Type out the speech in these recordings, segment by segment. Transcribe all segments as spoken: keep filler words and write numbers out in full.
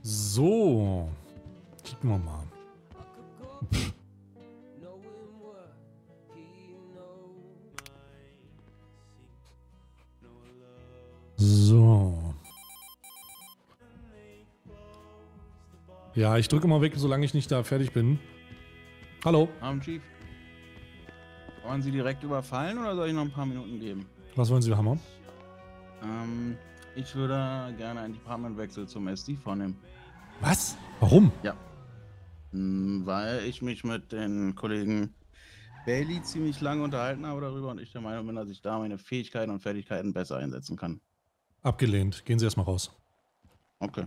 So. Kicken wir mal. Pff. So. Ja, ich drücke mal weg, solange ich nicht da fertig bin. Hallo. Abend, Chief. Wollen Sie direkt überfallen oder soll ich noch ein paar Minuten geben? Was wollen Sie haben? Ähm, ich würde gerne einen Departmentwechsel zum S D vornehmen. Was? Warum? Ja. Hm, weil ich mich mit den Kollegen Bailey ziemlich lange unterhalten habe darüber und ich der Meinung bin, dass ich da meine Fähigkeiten und Fertigkeiten besser einsetzen kann. Abgelehnt. Gehen Sie erstmal raus. Okay.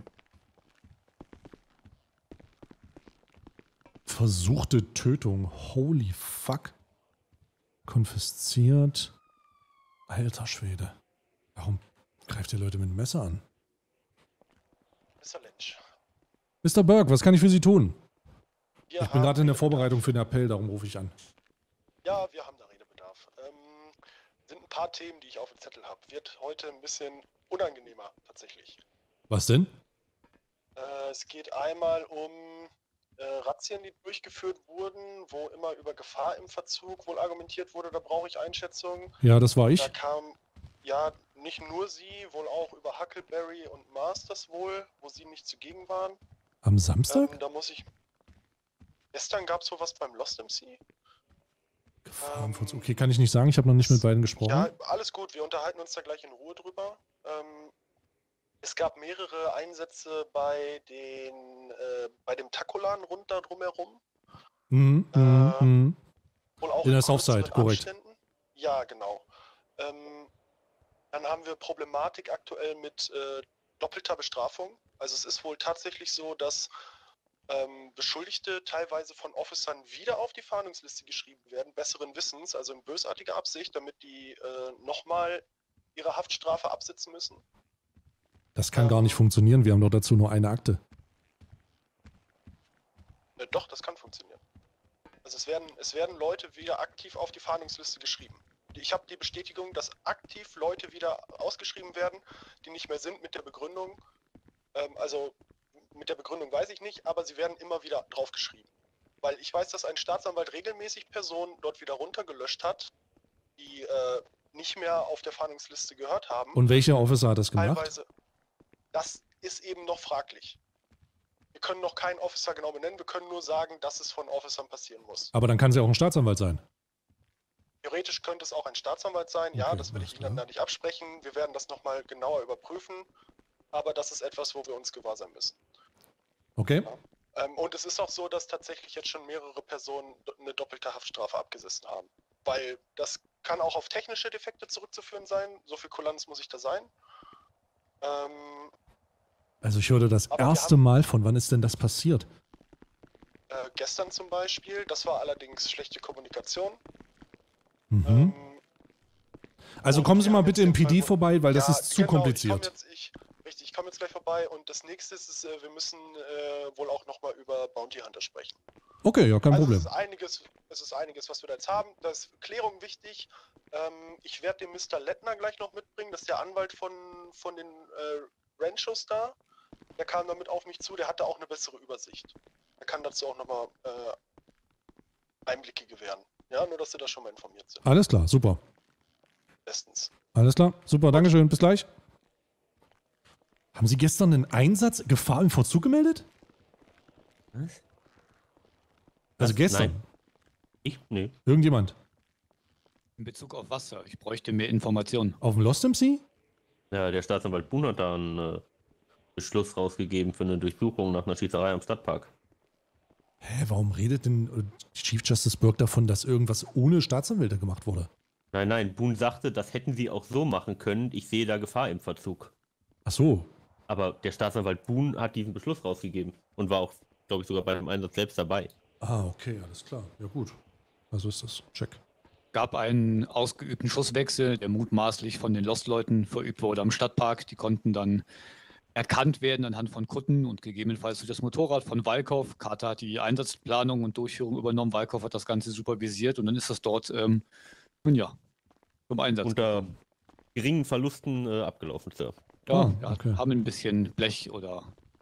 Versuchte Tötung. Holy fuck. Konfisziert. Alter Schwede. Warum greift ihr Leute mit dem Messer an? Mister Lynch. Mister Burke, was kann ich für Sie tun? Wir Ich bin gerade in der Redebedarf. Vorbereitung für den Appell, darum rufe ich an. Ja, wir haben da Redebedarf. Ähm, sind ein paar Themen, die ich auf dem Zettel habe. Wird heute ein bisschen unangenehmer, tatsächlich. Was denn? Äh, es geht einmal um äh, Razzien, die durchgeführt wurden, wo immer über Gefahr im Verzug wohl argumentiert wurde. Da brauche ich Einschätzung. Ja, das war ich. Da kam, ja, nicht nur Sie, wohl auch über Huckleberry und Masters wohl, wo Sie nicht zugegen waren. Am Samstag? Ähm, da muss ich... Gestern gab es wohl was beim Lost M C. Gefahr im Verzug. Okay, kann ich nicht sagen. Ich habe noch nicht mit beiden gesprochen. Ja, alles gut. Wir unterhalten uns da gleich in Ruhe drüber. Ähm, es gab mehrere Einsätze bei den, äh, bei dem Takolan rund da drumherum. Mhm, Äh, mhm, mhm. Wohl auch In der kürzeren Southside, korrekt. Abständen. Ja, genau. Ähm, dann haben wir Problematik aktuell mit äh, doppelter Bestrafung. Also es ist wohl tatsächlich so, dass ähm, Beschuldigte teilweise von Officern wieder auf die Fahndungsliste geschrieben werden, besseren Wissens, also in bösartiger Absicht, damit die äh, nochmal ihre Haftstrafe absitzen müssen. Das kann ähm, gar nicht funktionieren. Wir haben doch dazu nur eine Akte. Äh, doch, das kann funktionieren. Also es werden, es werden Leute wieder aktiv auf die Fahndungsliste geschrieben. Ich habe die Bestätigung, dass aktiv Leute wieder ausgeschrieben werden, die nicht mehr sind mit der Begründung. Ähm, also mit der Begründung weiß ich nicht, aber sie werden immer wieder draufgeschrieben. Weil ich weiß, dass ein Staatsanwalt regelmäßig Personen dort wieder runtergelöscht hat, die äh, nicht mehr auf der Fahndungsliste gehört haben. Und welcher Officer hat das gemacht? Teilweise, das ist eben noch fraglich. Wir können noch keinen Officer genau benennen, wir können nur sagen, dass es von Officern passieren muss. Aber dann kann es ja auch ein Staatsanwalt sein. Theoretisch könnte es auch ein Staatsanwalt sein, ja, Okay, das will ich alles Ihnen klar. da nicht absprechen. Wir werden das nochmal genauer überprüfen, aber das ist etwas, wo wir uns gewahr sein müssen. Okay. Ähm, und es ist auch so, dass tatsächlich jetzt schon mehrere Personen do- eine doppelte Haftstrafe abgesessen haben. Weil das kann auch auf technische Defekte zurückzuführen sein, so viel Kulanz muss ich da sein. Ähm, Also ich hörte das Aber wir erste haben- Mal. Von wann ist denn das passiert? äh, gestern zum Beispiel, das war allerdings schlechte Kommunikation. Mhm. Ähm, Also und kommen Sie wir mal haben bitte jetzt im den P D Fall, wo- vorbei, weil das Ja, ist zu genau, kompliziert. Ich komm jetzt, ich, richtig, ich komme jetzt gleich vorbei und das nächste ist, äh, wir müssen äh, wohl auch nochmal über Bounty Hunter sprechen. Okay, ja, kein also Problem. Es ist, einiges, es ist einiges, was wir da jetzt haben. Da ist Klärung wichtig. Ähm, ich werde den Mister Lettner gleich noch mitbringen. Das ist der Anwalt von, von den äh, Ranchos da. Der kam damit auf mich zu. Der hatte auch eine bessere Übersicht. Er kann dazu auch nochmal äh, Einblicke gewähren. Ja, nur dass Sie da schon mal informiert sind. Alles klar, super. Bestens. Alles klar, super, Dankeschön, bis gleich. Haben Sie gestern einen Einsatz Gefahr im Vollzug gemeldet? Was? Also Was? gestern? Nein. Ich? Nee. Irgendjemand? In Bezug auf was, Sir? Ich bräuchte mehr Informationen. Auf dem Lost M C? Ja, der Staatsanwalt Boone hat da einen äh, Beschluss rausgegeben für eine Durchsuchung nach einer Schießerei am Stadtpark. Hä, warum redet denn äh, Chief Justice Burke davon, dass irgendwas ohne Staatsanwälte gemacht wurde? Nein, nein, Boone sagte, das hätten sie auch so machen können. Ich sehe da Gefahr im Verzug. Ach so. Aber der Staatsanwalt Boone hat diesen Beschluss rausgegeben und war auch, glaube ich, sogar bei dem Einsatz selbst dabei. Ah, okay, alles klar. Ja gut. Also ist das. Check. Gab einen ausgeübten Schusswechsel, der mutmaßlich von den Lost-Leuten verübt wurde am Stadtpark. Die konnten dann erkannt werden anhand von Kutten und gegebenenfalls durch das Motorrad von Walkow. Carter hat die Einsatzplanung und Durchführung übernommen. Walkow hat das Ganze supervisiert und dann ist das dort, ähm, nun ja, zum Einsatz Unter gekommen. geringen Verlusten äh, abgelaufen, Sir. Ja, Ah, wir okay. haben ein bisschen Blech oder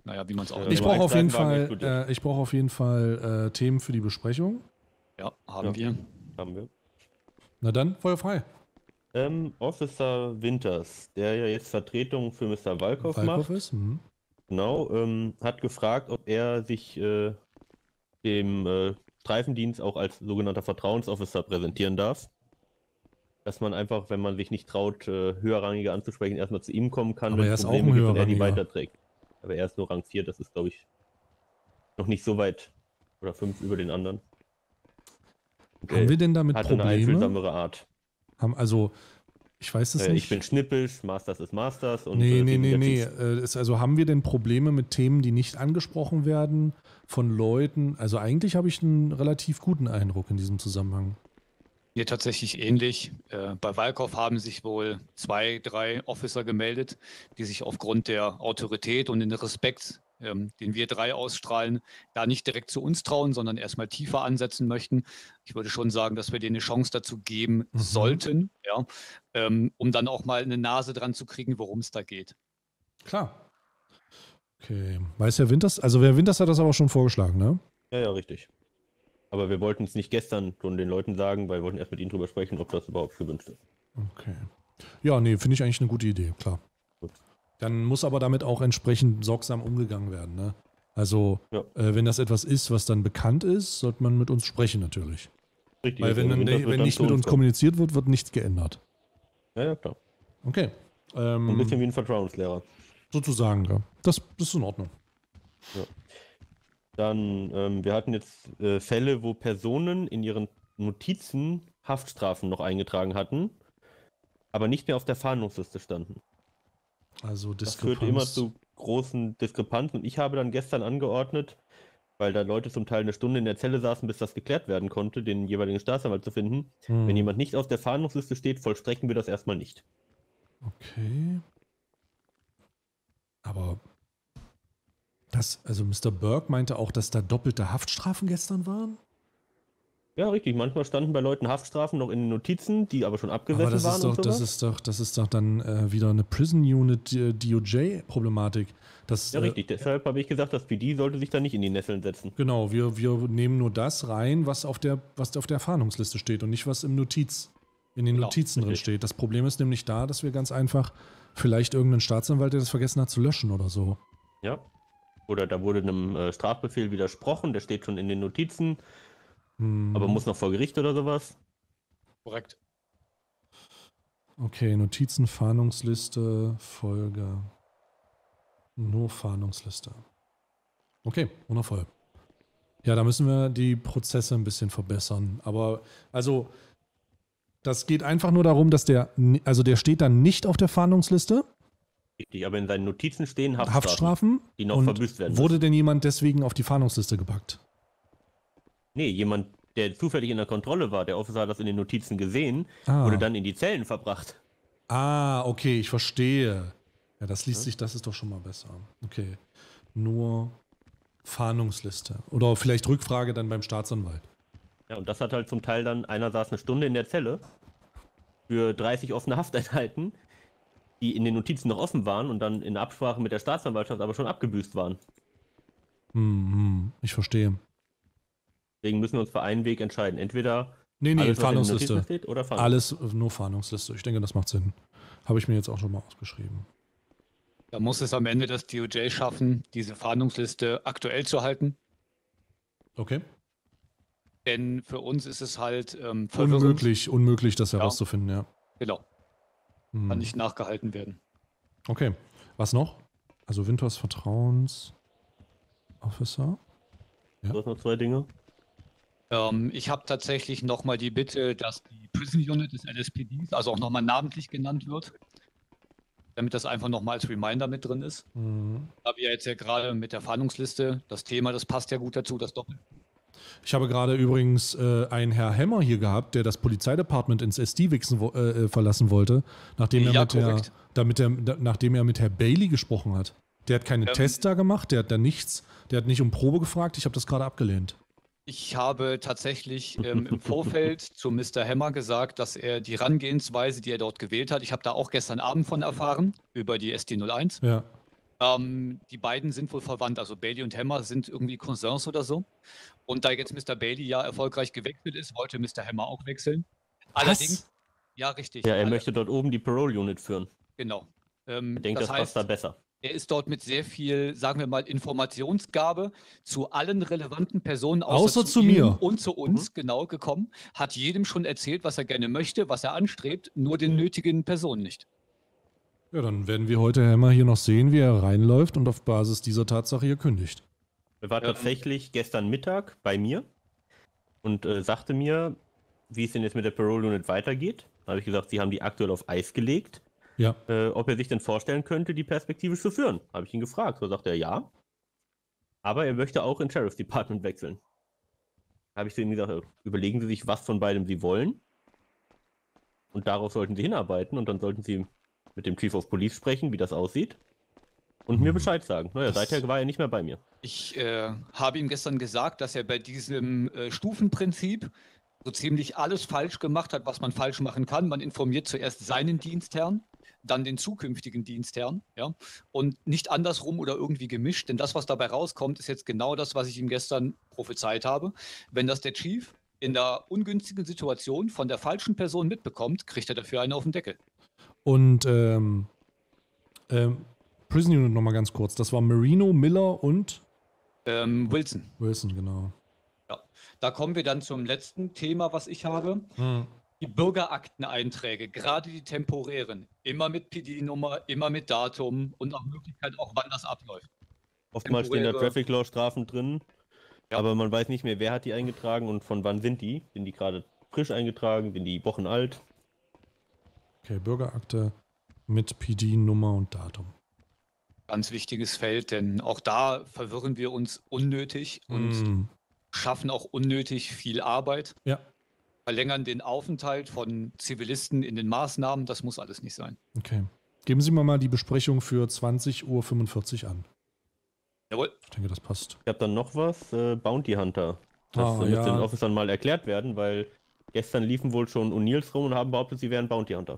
naja, wie man es auch Ja, Ich die brauche auf jeden Seiten waren Fall, explodiert. äh, ich brauche auf jeden Fall äh, Themen für die Besprechung. Ja, haben Ja. wir. Haben wir. Na dann, Feuer frei. Ähm, Officer Winters, der ja jetzt Vertretung für Mister Walkow Walkow macht, ist. Mhm. genau, ähm, hat gefragt, ob er sich äh, dem äh, Streifendienst auch als sogenannter Vertrauensofficer präsentieren darf. Dass man einfach, wenn man sich nicht traut, äh, Höherrangige anzusprechen, erstmal zu ihm kommen kann, Aber wenn er es ist auch Probleme ein gibt und er die Höherrangiger. weiterträgt. Aber er ist nur Rang vier, das ist, glaube ich, noch nicht so weit oder fünf über den anderen. Und Haben er wir denn damit hat eine Probleme? einfühlsamere Art. Haben, also, ich weiß es Äh, nicht. ich bin schnippisch, Masters ist Masters und Nee, äh, nee, nee, weniger nee. Chiefs. Äh, ist, also haben wir denn Probleme mit Themen, die nicht angesprochen werden von Leuten? Also eigentlich habe ich einen relativ guten Eindruck in diesem Zusammenhang. Hier tatsächlich ähnlich. Äh, bei Walkow haben sich wohl zwei, drei Officer gemeldet, die sich aufgrund der Autorität und den Respekt, ähm, den wir drei ausstrahlen, da nicht direkt zu uns trauen, sondern erstmal tiefer ansetzen möchten. Ich würde schon sagen, dass wir denen eine Chance dazu geben Mhm. sollten, ja, ähm, um dann auch mal eine Nase dran zu kriegen, worum es da geht. Klar. Okay. Weiß Herr Winters, also Herr Winters hat das aber schon vorgeschlagen, ne? Ja, ja, richtig. Aber wir wollten es nicht gestern schon den Leuten sagen, weil wir wollten erst mit ihnen drüber sprechen, ob das überhaupt gewünscht ist. Okay. Ja, nee, finde ich eigentlich eine gute Idee, klar. Gut. Dann muss aber damit auch entsprechend sorgsam umgegangen werden, ne? Also, Ja. äh, wenn das etwas ist, was dann bekannt ist, sollte man mit uns sprechen natürlich. Richtig. Weil wenn, also dann, Winters wird wenn dann nicht zu mit uns kommen. kommuniziert wird, wird nichts geändert. Ja, ja, klar. Okay. Ähm, Ein bisschen wie ein Vertrauenslehrer. sozusagen, ja. Das, das ist in Ordnung. Dann, ähm, wir hatten jetzt äh, Fälle, wo Personen in ihren Notizen Haftstrafen noch eingetragen hatten, aber nicht mehr auf der Fahndungsliste standen. Also Das führte immer Diskrepanz. zu großen Diskrepanzen und ich habe dann gestern angeordnet, weil da Leute zum Teil eine Stunde in der Zelle saßen, bis das geklärt werden konnte, den jeweiligen Staatsanwalt zu finden. Hm. Wenn jemand nicht auf der Fahndungsliste steht, vollstrecken wir das erstmal nicht. Okay. Aber das, also Mister Burke meinte auch, dass da doppelte Haftstrafen gestern waren? Ja, richtig. Manchmal standen bei Leuten Haftstrafen noch in den Notizen, die aber schon abgesessen Aber das waren ist doch, und das sowas. ist doch, das ist doch dann äh, wieder eine Prison Unit äh, D O J-Problematik. Ja, richtig. Deshalb habe ich gesagt, das P D sollte sich da nicht in die Nesseln setzen. Genau, wir, wir nehmen nur das rein, was auf der, was auf der Fahndungsliste steht und nicht was im Notiz, in den Genau, Notizen drin richtig. steht. Das Problem ist nämlich da, dass wir ganz einfach vielleicht irgendeinen Staatsanwalt, der das vergessen hat zu löschen oder so. Ja. Oder da wurde einem äh, Strafbefehl widersprochen, der steht schon in den Notizen, Hm, aber muss noch vor Gericht oder sowas. Korrekt. Okay, Notizen, Fahndungsliste, Folge. Nur Fahndungsliste. Okay, wundervoll. Ja, da müssen wir die Prozesse ein bisschen verbessern. Aber, also, das geht einfach nur darum, dass der, ni- also der steht dann nicht auf der Fahndungsliste, Richtig, aber in seinen Notizen stehen Haftstrafen, Haftstrafen. die noch und verbüßt werden wurde müssen. denn jemand deswegen auf die Fahndungsliste gepackt? Nee, jemand, der zufällig in der Kontrolle war, der Officer hat das in den Notizen gesehen, Ah. wurde dann in die Zellen verbracht. Ah, okay, ich verstehe. Ja, das liest Ja. sich, das ist doch schon mal besser. Okay. Nur Fahndungsliste. Oder vielleicht Rückfrage dann beim Staatsanwalt. Ja, und das hat halt zum Teil dann, einer saß eine Stunde in der Zelle für dreißig offene Hafteinheiten, die in den Notizen noch offen waren und dann in Absprache mit der Staatsanwaltschaft aber schon abgebüßt waren. Hm, hm, ich verstehe. Deswegen müssen wir uns für einen Weg entscheiden. Entweder Nee, nee, alles, was in den Fahndungsliste. Notizen steht, oder Fahndungsliste. Alles nur Fahndungsliste. Ich denke, das macht Sinn. Habe ich mir jetzt auch schon mal ausgeschrieben. Da muss es am Ende das D O J schaffen, diese Fahndungsliste aktuell zu halten. Okay. Denn für uns ist es halt ähm, verwirrend. Unmöglich, unmöglich, das Ja. herauszufinden, ja. Genau, Hm. kann nicht nachgehalten werden. Okay. Was noch? Also Winters Vertrauens Officer. Du hast noch zwei Dinge. Ähm, ich habe tatsächlich nochmal die Bitte, dass die Prison Unit des L S P Ds, also auch nochmal namentlich genannt wird, damit das einfach nochmal als Reminder mit drin ist. Mhm. Da wir jetzt ja gerade mit der Fahndungsliste, das Thema, das passt ja gut dazu, das Doppel. Ich habe gerade übrigens äh, einen Herr Hemmer hier gehabt, der das Polizeidepartement ins S D wichsen, wo- äh, verlassen wollte, nachdem er, Ja, mit der, korrekt. damit er, da, nachdem er mit Herr Bailey gesprochen hat. Der hat keine Ähm. Tests da gemacht, der hat da nichts, der hat nicht um Probe gefragt, ich habe das gerade abgelehnt. Ich habe tatsächlich ähm, im Vorfeld zu Mister Hemmer gesagt, dass er die Herangehensweise, die er dort gewählt hat, ich habe da auch gestern Abend von erfahren, über die S D null eins. Ja. Ähm, die beiden sind wohl verwandt, also Bailey und Hammer sind irgendwie Cousins oder so. Und da jetzt Mister Bailey ja erfolgreich gewechselt ist, wollte Mister Hammer auch wechseln. Allerdings, ja, richtig. Ja, er alle- möchte dort oben die Parole-Unit führen. Genau. Ähm, Er denkt, das das passt da heißt, besser. er ist dort mit sehr viel, sagen wir mal, Informationsgabe zu allen relevanten Personen Außer zu ihm mir. und zu uns genau gekommen, hat jedem schon erzählt, was er gerne möchte, was er anstrebt, nur den nötigen Personen nicht. Ja, dann werden wir heute Hammer hier noch sehen, wie er reinläuft und auf Basis dieser Tatsache hier kündigt. Er war Ähm. tatsächlich gestern Mittag bei mir und äh, sagte mir, wie es denn jetzt mit der Parole-Unit weitergeht. Da habe ich gesagt, sie haben die aktuell auf Eis gelegt. Ja. Äh, ob er sich denn vorstellen könnte, die perspektivisch zu führen. Habe ich ihn gefragt. So sagt er ja. Aber er möchte auch in Sheriff's Department wechseln. Habe ich zu ihm gesagt, überlegen Sie sich, was von beidem Sie wollen. Und darauf sollten Sie hinarbeiten. Und dann sollten Sie mit dem Chief of Police sprechen, wie das aussieht. Und mir Bescheid sagen. Naja, Das- seither war er nicht mehr bei mir. Ich äh, habe ihm gestern gesagt, dass er bei diesem äh, Stufenprinzip so ziemlich alles falsch gemacht hat, was man falsch machen kann. Man informiert zuerst seinen Dienstherrn, dann den zukünftigen Dienstherrn, ja, und nicht andersrum oder irgendwie gemischt, denn das, was dabei rauskommt, ist jetzt genau das, was ich ihm gestern prophezeit habe. Wenn das der Chief in der ungünstigen Situation von der falschen Person mitbekommt, kriegt er dafür einen auf den Deckel. Und ähm, ähm, Prison Unit nochmal ganz kurz. Das war Marino, Miller und Ähm, Wilson, Wilson, genau. da kommen wir dann zum letzten Thema, was ich habe. Hm. Die Bürgerakteneinträge, gerade die temporären, immer mit P D-Nummer, immer mit Datum und nach Möglichkeit auch, wann das abläuft. Oftmals stehen da Temporäre- Traffic Law Strafen drin. Ja. Aber man weiß nicht mehr, wer hat die eingetragen und von wann sind die. Sind die gerade frisch eingetragen? Sind die Wochen alt? Okay, Bürgerakte mit P D-Nummer und Datum. Ganz wichtiges Feld, denn auch da verwirren wir uns unnötig und Hm. schaffen auch unnötig viel Arbeit, Ja, verlängern den Aufenthalt von Zivilisten in den Maßnahmen. Das muss alles nicht sein. okay. Geben Sie mir mal die Besprechung für zwanzig Uhr fünfundvierzig an. Jawohl. Ich denke, das passt. Ich habe dann noch was, äh, Bounty Hunter. Das Ah, äh, muss ja. den Officern mal erklärt werden, weil gestern liefen wohl schon O'Neills rum und haben behauptet, sie wären Bounty Hunter.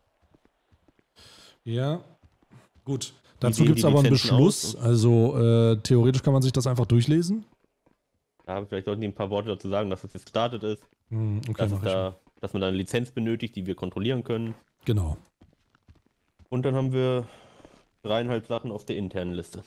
Ja, gut. Dazu sehen gibt es die aber einen Lizenzen Beschluss. aus? Also äh, theoretisch kann man sich das einfach durchlesen. Ja, vielleicht sollten die ein paar Worte dazu sagen, dass das jetzt gestartet ist, Hm, okay, dass, mach es ich. da, dass man da eine Lizenz benötigt, die wir kontrollieren können. Genau. Und dann haben wir dreieinhalb Sachen auf der internen Liste.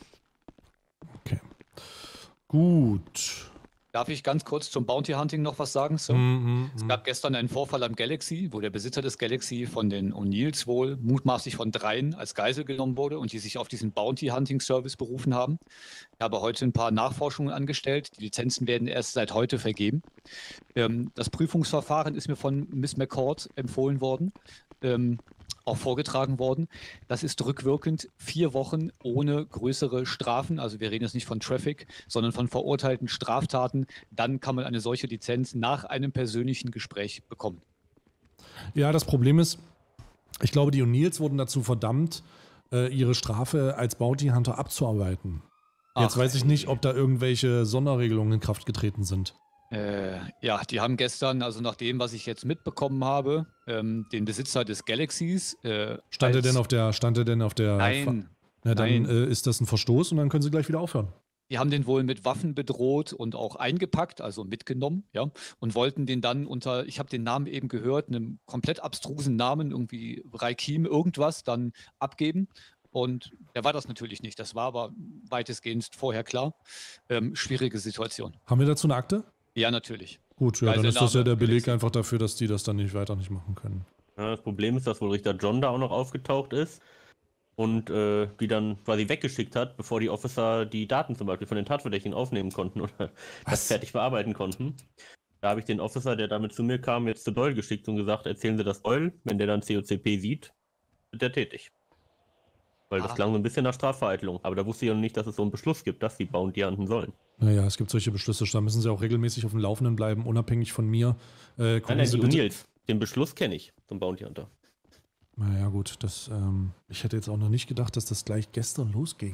Gut. Darf ich ganz kurz zum Bounty Hunting noch was sagen, Sir? Hm, Es hm, gab gestern einen Vorfall am Galaxy, wo der Besitzer des Galaxy von den O'Neills wohl mutmaßlich von dreien als Geisel genommen wurde und die sich auf diesen Bounty-Hunting-Service berufen haben. Ich habe heute ein paar Nachforschungen angestellt. Die Lizenzen werden erst seit heute vergeben. Ähm, das Prüfungsverfahren ist mir von Miss McCord empfohlen worden, ähm, auch vorgetragen worden. Das ist rückwirkend vier Wochen ohne größere Strafen. Also wir reden jetzt nicht von Traffic, sondern von verurteilten Straftaten. Dann kann man eine solche Lizenz nach einem persönlichen Gespräch bekommen. Ja, das Problem ist, ich glaube, die O'Neills wurden dazu verdammt, äh, ihre Strafe als Bounty Hunter abzuarbeiten. Jetzt Ach, weiß ich nicht, ob da irgendwelche Sonderregelungen in Kraft getreten sind. Äh, ja, die haben gestern, also nach dem, was ich jetzt mitbekommen habe, ähm, den Besitzer des Galaxies. Äh, Stand er als- denn auf der, stand er denn auf der. Nein, Na, dann nein. äh, ist das ein Verstoß und dann können sie gleich wieder aufhören. die haben den wohl mit Waffen bedroht und auch eingepackt, also mitgenommen, ja, und wollten den dann unter, ich habe den Namen eben gehört, einem komplett abstrusen Namen, irgendwie Raikim, irgendwas, dann abgeben. Und der war das natürlich nicht. Das war aber weitestgehend vorher klar. Ähm, schwierige Situation. Haben wir dazu eine Akte? Ja, natürlich. Gut, ja, dann ist das ja Geiselnahme, der Beleg Galaxy. einfach dafür, dass die das dann nicht weiter nicht machen können. Ja, das Problem ist, dass wohl Richter John da auch noch aufgetaucht ist und äh, die dann quasi weggeschickt hat, bevor die Officer die Daten zum Beispiel von den Tatverdächtigen aufnehmen konnten oder Was? das fertig bearbeiten konnten. Da habe ich den Officer, der damit zu mir kam, jetzt zu Doyle geschickt und gesagt, erzählen Sie das Doyle, wenn der dann C O C P sieht, wird der tätig. Weil das Ah. klang so ein bisschen nach Strafvereitelung. Aber da wusste ich ja noch nicht, dass es so einen Beschluss gibt, dass die Bounty hunten sollen. Naja, es gibt solche Beschlüsse, da müssen sie auch regelmäßig auf dem Laufenden bleiben, unabhängig von mir. Äh, Nein, gucken nein, Sie die bitte. O'Neills. Den Beschluss kenne ich zum Bounty Hunter. Naja, gut, das, ähm, ich hätte jetzt auch noch nicht gedacht, dass das gleich gestern losging.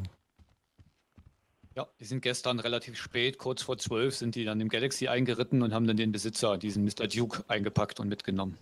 Ja, die sind gestern relativ spät, kurz vor zwölf, sind die dann im Galaxy eingeritten und haben dann den Besitzer, diesen Mister Duke, eingepackt und mitgenommen.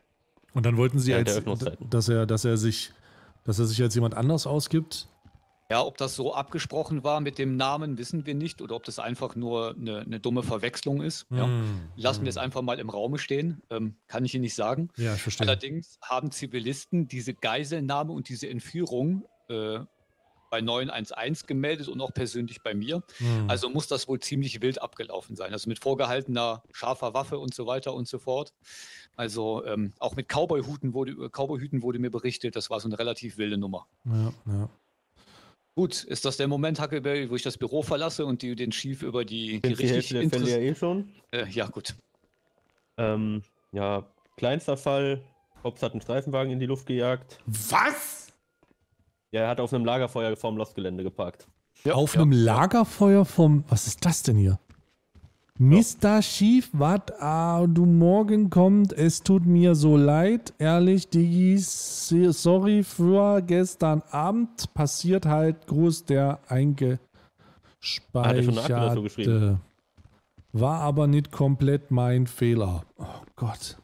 Und dann wollten sie, Ja, als, der Öffnungszeiten. dass er, dass er sich, dass er sich als jemand anders ausgibt. Ja, ob das so abgesprochen war mit dem Namen, wissen wir nicht. Oder ob das einfach nur eine, eine dumme Verwechslung ist. Ja. Hm, Lassen hm. wir es einfach mal im Raume stehen. Ähm, kann ich Ihnen nicht sagen. Ja, ich verstehe. Allerdings haben Zivilisten diese Geiselnahme und diese Entführung äh, bei neun eins eins gemeldet und auch persönlich bei mir. Hm. Also muss das wohl ziemlich wild abgelaufen sein. Also mit vorgehaltener scharfer Waffe und so weiter und so fort. Also ähm, auch mit Cowboy-Hüten wurde, Cowboy-Hüten wurde mir berichtet, das war so eine relativ wilde Nummer. Ja, ja. Gut, ist das der Moment, Huckleberry, wo ich das Büro verlasse und die, den Chief über die, die Sind die Hälfte richtig der Fälle ja interess- eh schon. äh, Ja, gut. Ähm, ja, kleinster Fall. Hobbs hat einen Streifenwagen in die Luft gejagt. Was? Ja, er hat auf einem Lagerfeuer vorm Lostgelände geparkt. Ja, Auf ja, einem ja. Lagerfeuer vom. Was ist das denn hier? Mister Chief, wat ah, du morgen kommt, es tut mir so leid, ehrlich, Diggi, sorry für gestern Abend, passiert halt, Gruß der Hat er schon eine Akte dazu eingespeicherte. geschrieben? War aber nicht komplett mein Fehler. Oh Gott.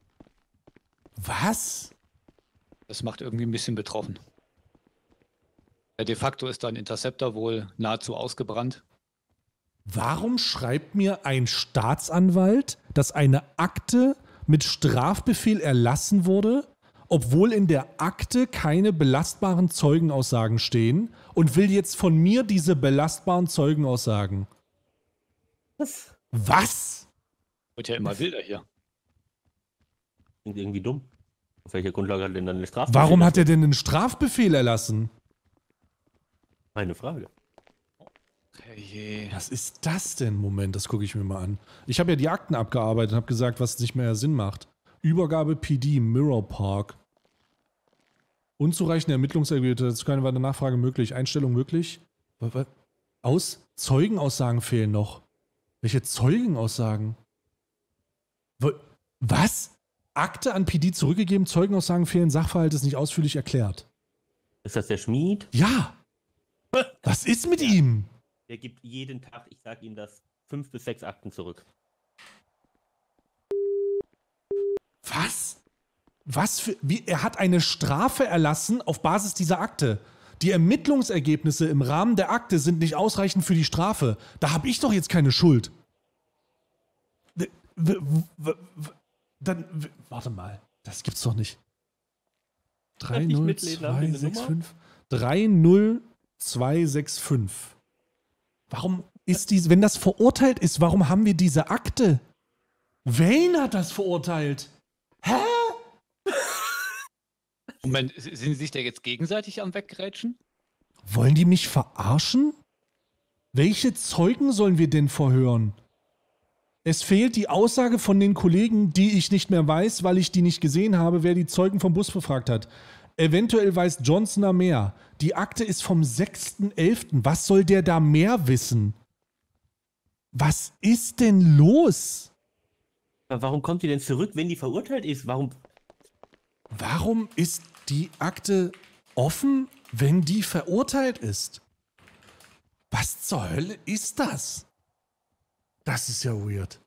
Was? Das macht irgendwie ein bisschen betroffen. Ja, de facto ist dein Interceptor wohl nahezu ausgebrannt. Warum schreibt mir ein Staatsanwalt, dass eine Akte mit Strafbefehl erlassen wurde, obwohl in der Akte keine belastbaren Zeugenaussagen stehen, und will jetzt von mir diese belastbaren Zeugenaussagen? Was? Was? Wird ja immer wilder hier. Klingt irgendwie dumm. Auf welcher Grundlage hat er denn dann eine Strafe? Warum hat er denn einen Strafbefehl erlassen? Meine Frage. Herrje. Was ist das denn? Moment, das gucke ich mir mal an. Ich habe ja die Akten abgearbeitet und habe gesagt, was nicht mehr Sinn macht. Übergabe P D, Mirror Park. Unzureichende Ermittlungsergebnisse, dazu keine weitere Nachfrage möglich. Einstellung möglich. Wa- wa- Aus Zeugenaussagen fehlen noch. Welche Zeugenaussagen? Wa- Was? Akte an P D zurückgegeben, Zeugenaussagen fehlen, Sachverhalt ist nicht ausführlich erklärt. Ist das der Schmied? Ja! Was ist mit ihm? Der gibt jeden Tag, ich sag Ihnen das, fünf bis sechs Akten zurück. Was? Was für. Wie, er hat eine Strafe erlassen auf Basis dieser Akte. Die Ermittlungsergebnisse im Rahmen der Akte sind nicht ausreichend für die Strafe. Da habe ich doch jetzt keine Schuld. W- w- w- w- Dann. w- Warte mal. Das gibt's doch nicht. drei nicht null mitlesen, haben zwei Sie eine sechs Nummer? fünf drei null zwei sechs fünf. Warum ist dies, wenn das verurteilt ist, warum haben wir diese Akte? Wayne hat das verurteilt. Hä? Moment, sind Sie sich da jetzt gegenseitig am Weggrätschen? Wollen die mich verarschen? Welche Zeugen sollen wir denn verhören? Es fehlt die Aussage von den Kollegen, die ich nicht mehr weiß, weil ich die nicht gesehen habe, wer die Zeugen vom Bus befragt hat. Eventuell weiß Johnsoner mehr. Die Akte ist vom sechsten elften Was soll der da mehr wissen? Was ist denn los? Aber warum kommt die denn zurück, wenn die verurteilt ist? Warum? Warum ist die Akte offen, wenn die verurteilt ist? Was zur Hölle ist das? Das ist ja weird.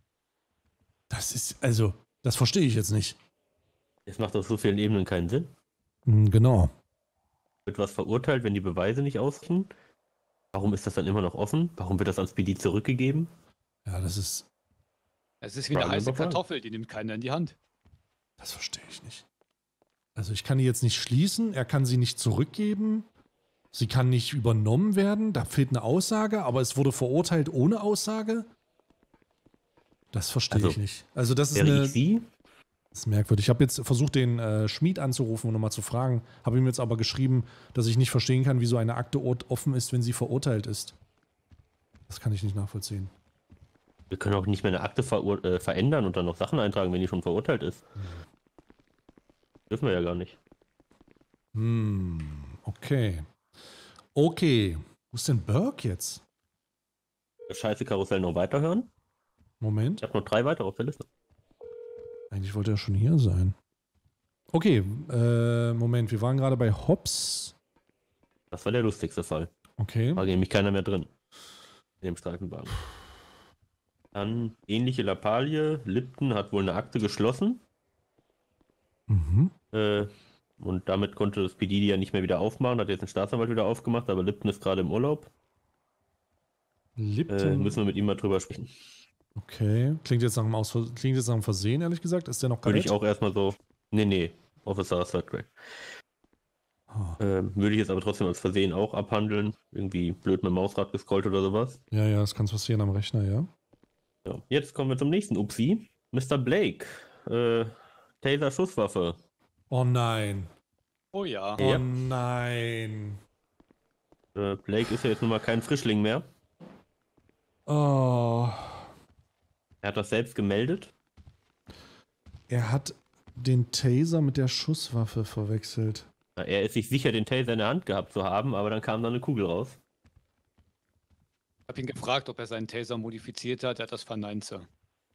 Das ist, also, das verstehe ich jetzt nicht. Das macht auf so vielen Ebenen keinen Sinn. Hm, genau. Wird was verurteilt, wenn die Beweise nicht ausreichen? Warum ist das dann immer noch offen? Warum wird das ans P D zurückgegeben? Ja, das ist, Es ist wie eine Frage heiße aber Frage. Kartoffel, die nimmt keiner in die Hand. das verstehe ich nicht. Also ich kann die jetzt nicht schließen, er kann sie nicht zurückgeben, sie kann nicht übernommen werden, da fehlt eine Aussage, aber es wurde verurteilt ohne Aussage? Das verstehe Also, ich nicht. Also das ist Wäre eine... ich sie? Das ist merkwürdig. Ich habe jetzt versucht, den äh, Schmied anzurufen und nochmal zu fragen. Habe ihm jetzt aber geschrieben, dass ich nicht verstehen kann, wieso eine Akte ort- offen ist, wenn sie verurteilt ist. Das kann ich nicht nachvollziehen. Wir können auch nicht mehr eine Akte verur- äh, verändern und dann noch Sachen eintragen, wenn die schon verurteilt ist. Dürfen wir ja gar nicht. Hm, okay. Okay. Wo ist denn Burke jetzt? Das scheiße Karussell noch weiterhören? Moment. Ich habe noch drei weitere auf der Liste. Eigentlich wollte er schon hier sein. Okay, äh, Moment. Wir waren gerade bei Hobbs. Das war der lustigste Fall. Okay. War nämlich keiner mehr drin. In dem Streifenwagen. Dann ähnliche Lappalie. Lipton hat wohl eine Akte geschlossen. Mhm. Äh, Und damit konnte das P D die ja nicht mehr wieder aufmachen, hat jetzt ein Staatsanwalt wieder aufgemacht, aber Lipton ist gerade im Urlaub. Lipton. Äh, müssen wir mit ihm mal drüber sprechen. Okay. Klingt jetzt nach einem Ausver klingt jetzt nach einem Versehen, ehrlich gesagt. Ist der noch Würde kalt? ich auch erstmal so. Nee, nee. Officer Third Grade. Ah. Ähm, würde ich jetzt aber trotzdem als Versehen auch abhandeln. Irgendwie blöd mit dem Mausrad gescrollt oder sowas. Ja, ja, das kann passieren am Rechner, ja. Ja. Jetzt kommen wir zum nächsten Upsi. Mister Blake. Äh, Taser Schusswaffe. Oh nein. Oh ja. Oh Ja. nein. Äh, Blake ist ja jetzt nun mal kein Frischling mehr. Oh. Er hat das selbst gemeldet. Er hat den Taser mit der Schusswaffe verwechselt. Na, er ist sich sicher, den Taser in der Hand gehabt zu haben, aber dann kam da eine Kugel raus. Ich habe ihn gefragt, ob er seinen Taser modifiziert hat. Er hat das verneint, Sir.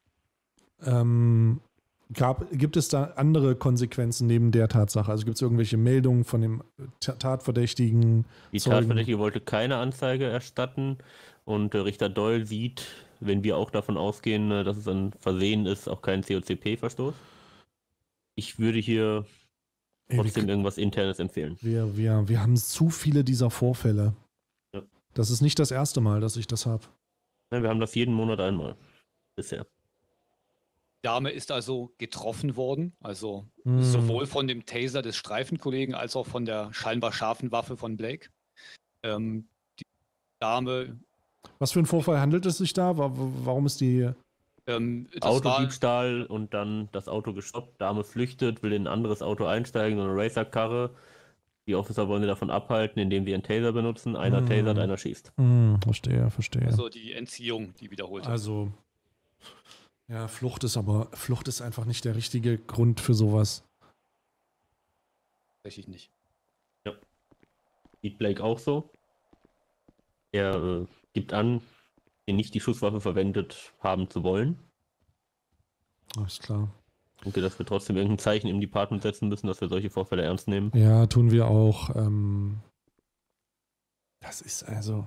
Ähm, gab, gibt es da andere Konsequenzen neben der Tatsache? Also gibt es irgendwelche Meldungen von dem Ta- Tatverdächtigen? Die Zeugen? Tatverdächtige wollte keine Anzeige erstatten und äh, Richter Doyle sieht, wenn wir auch davon ausgehen, äh, dass es ein Versehen ist, auch keinen C O C P-Verstoß. Ich würde hier Ey, wir, trotzdem irgendwas Internes empfehlen. wir, wir, wir haben zu viele dieser Vorfälle. Ja. Das ist nicht das erste Mal, dass ich das habe. Ja, wir haben das jeden Monat einmal. Bisher. Die Dame ist also getroffen worden, also Hm. sowohl von dem Taser des Streifenkollegen als auch von der scheinbar scharfen Waffe von Blake. Ähm, die Dame, Was für ein Vorfall handelt es sich da? Wa- wa- Warum ist die... ähm, das war, Autodiebstahl und dann das Auto gestoppt, Dame flüchtet, will in ein anderes Auto einsteigen, so eine Racerkarre. Die Officer wollen sie davon abhalten, indem sie einen Taser benutzen. Einer Hm. tasert, einer schießt. Hm, verstehe, verstehe. Also, also die Entziehung, die wiederholte. ja, Flucht ist aber... Flucht ist einfach nicht der richtige Grund für sowas. Tatsächlich nicht. Sieht Blake auch so. Er äh, gibt an, hier nicht die Schusswaffe verwendet haben zu wollen. Alles klar. Ich denke, dass wir trotzdem irgendein Zeichen im Department setzen müssen, dass wir solche Vorfälle ernst nehmen. Ja, tun wir auch. Ähm, das ist also...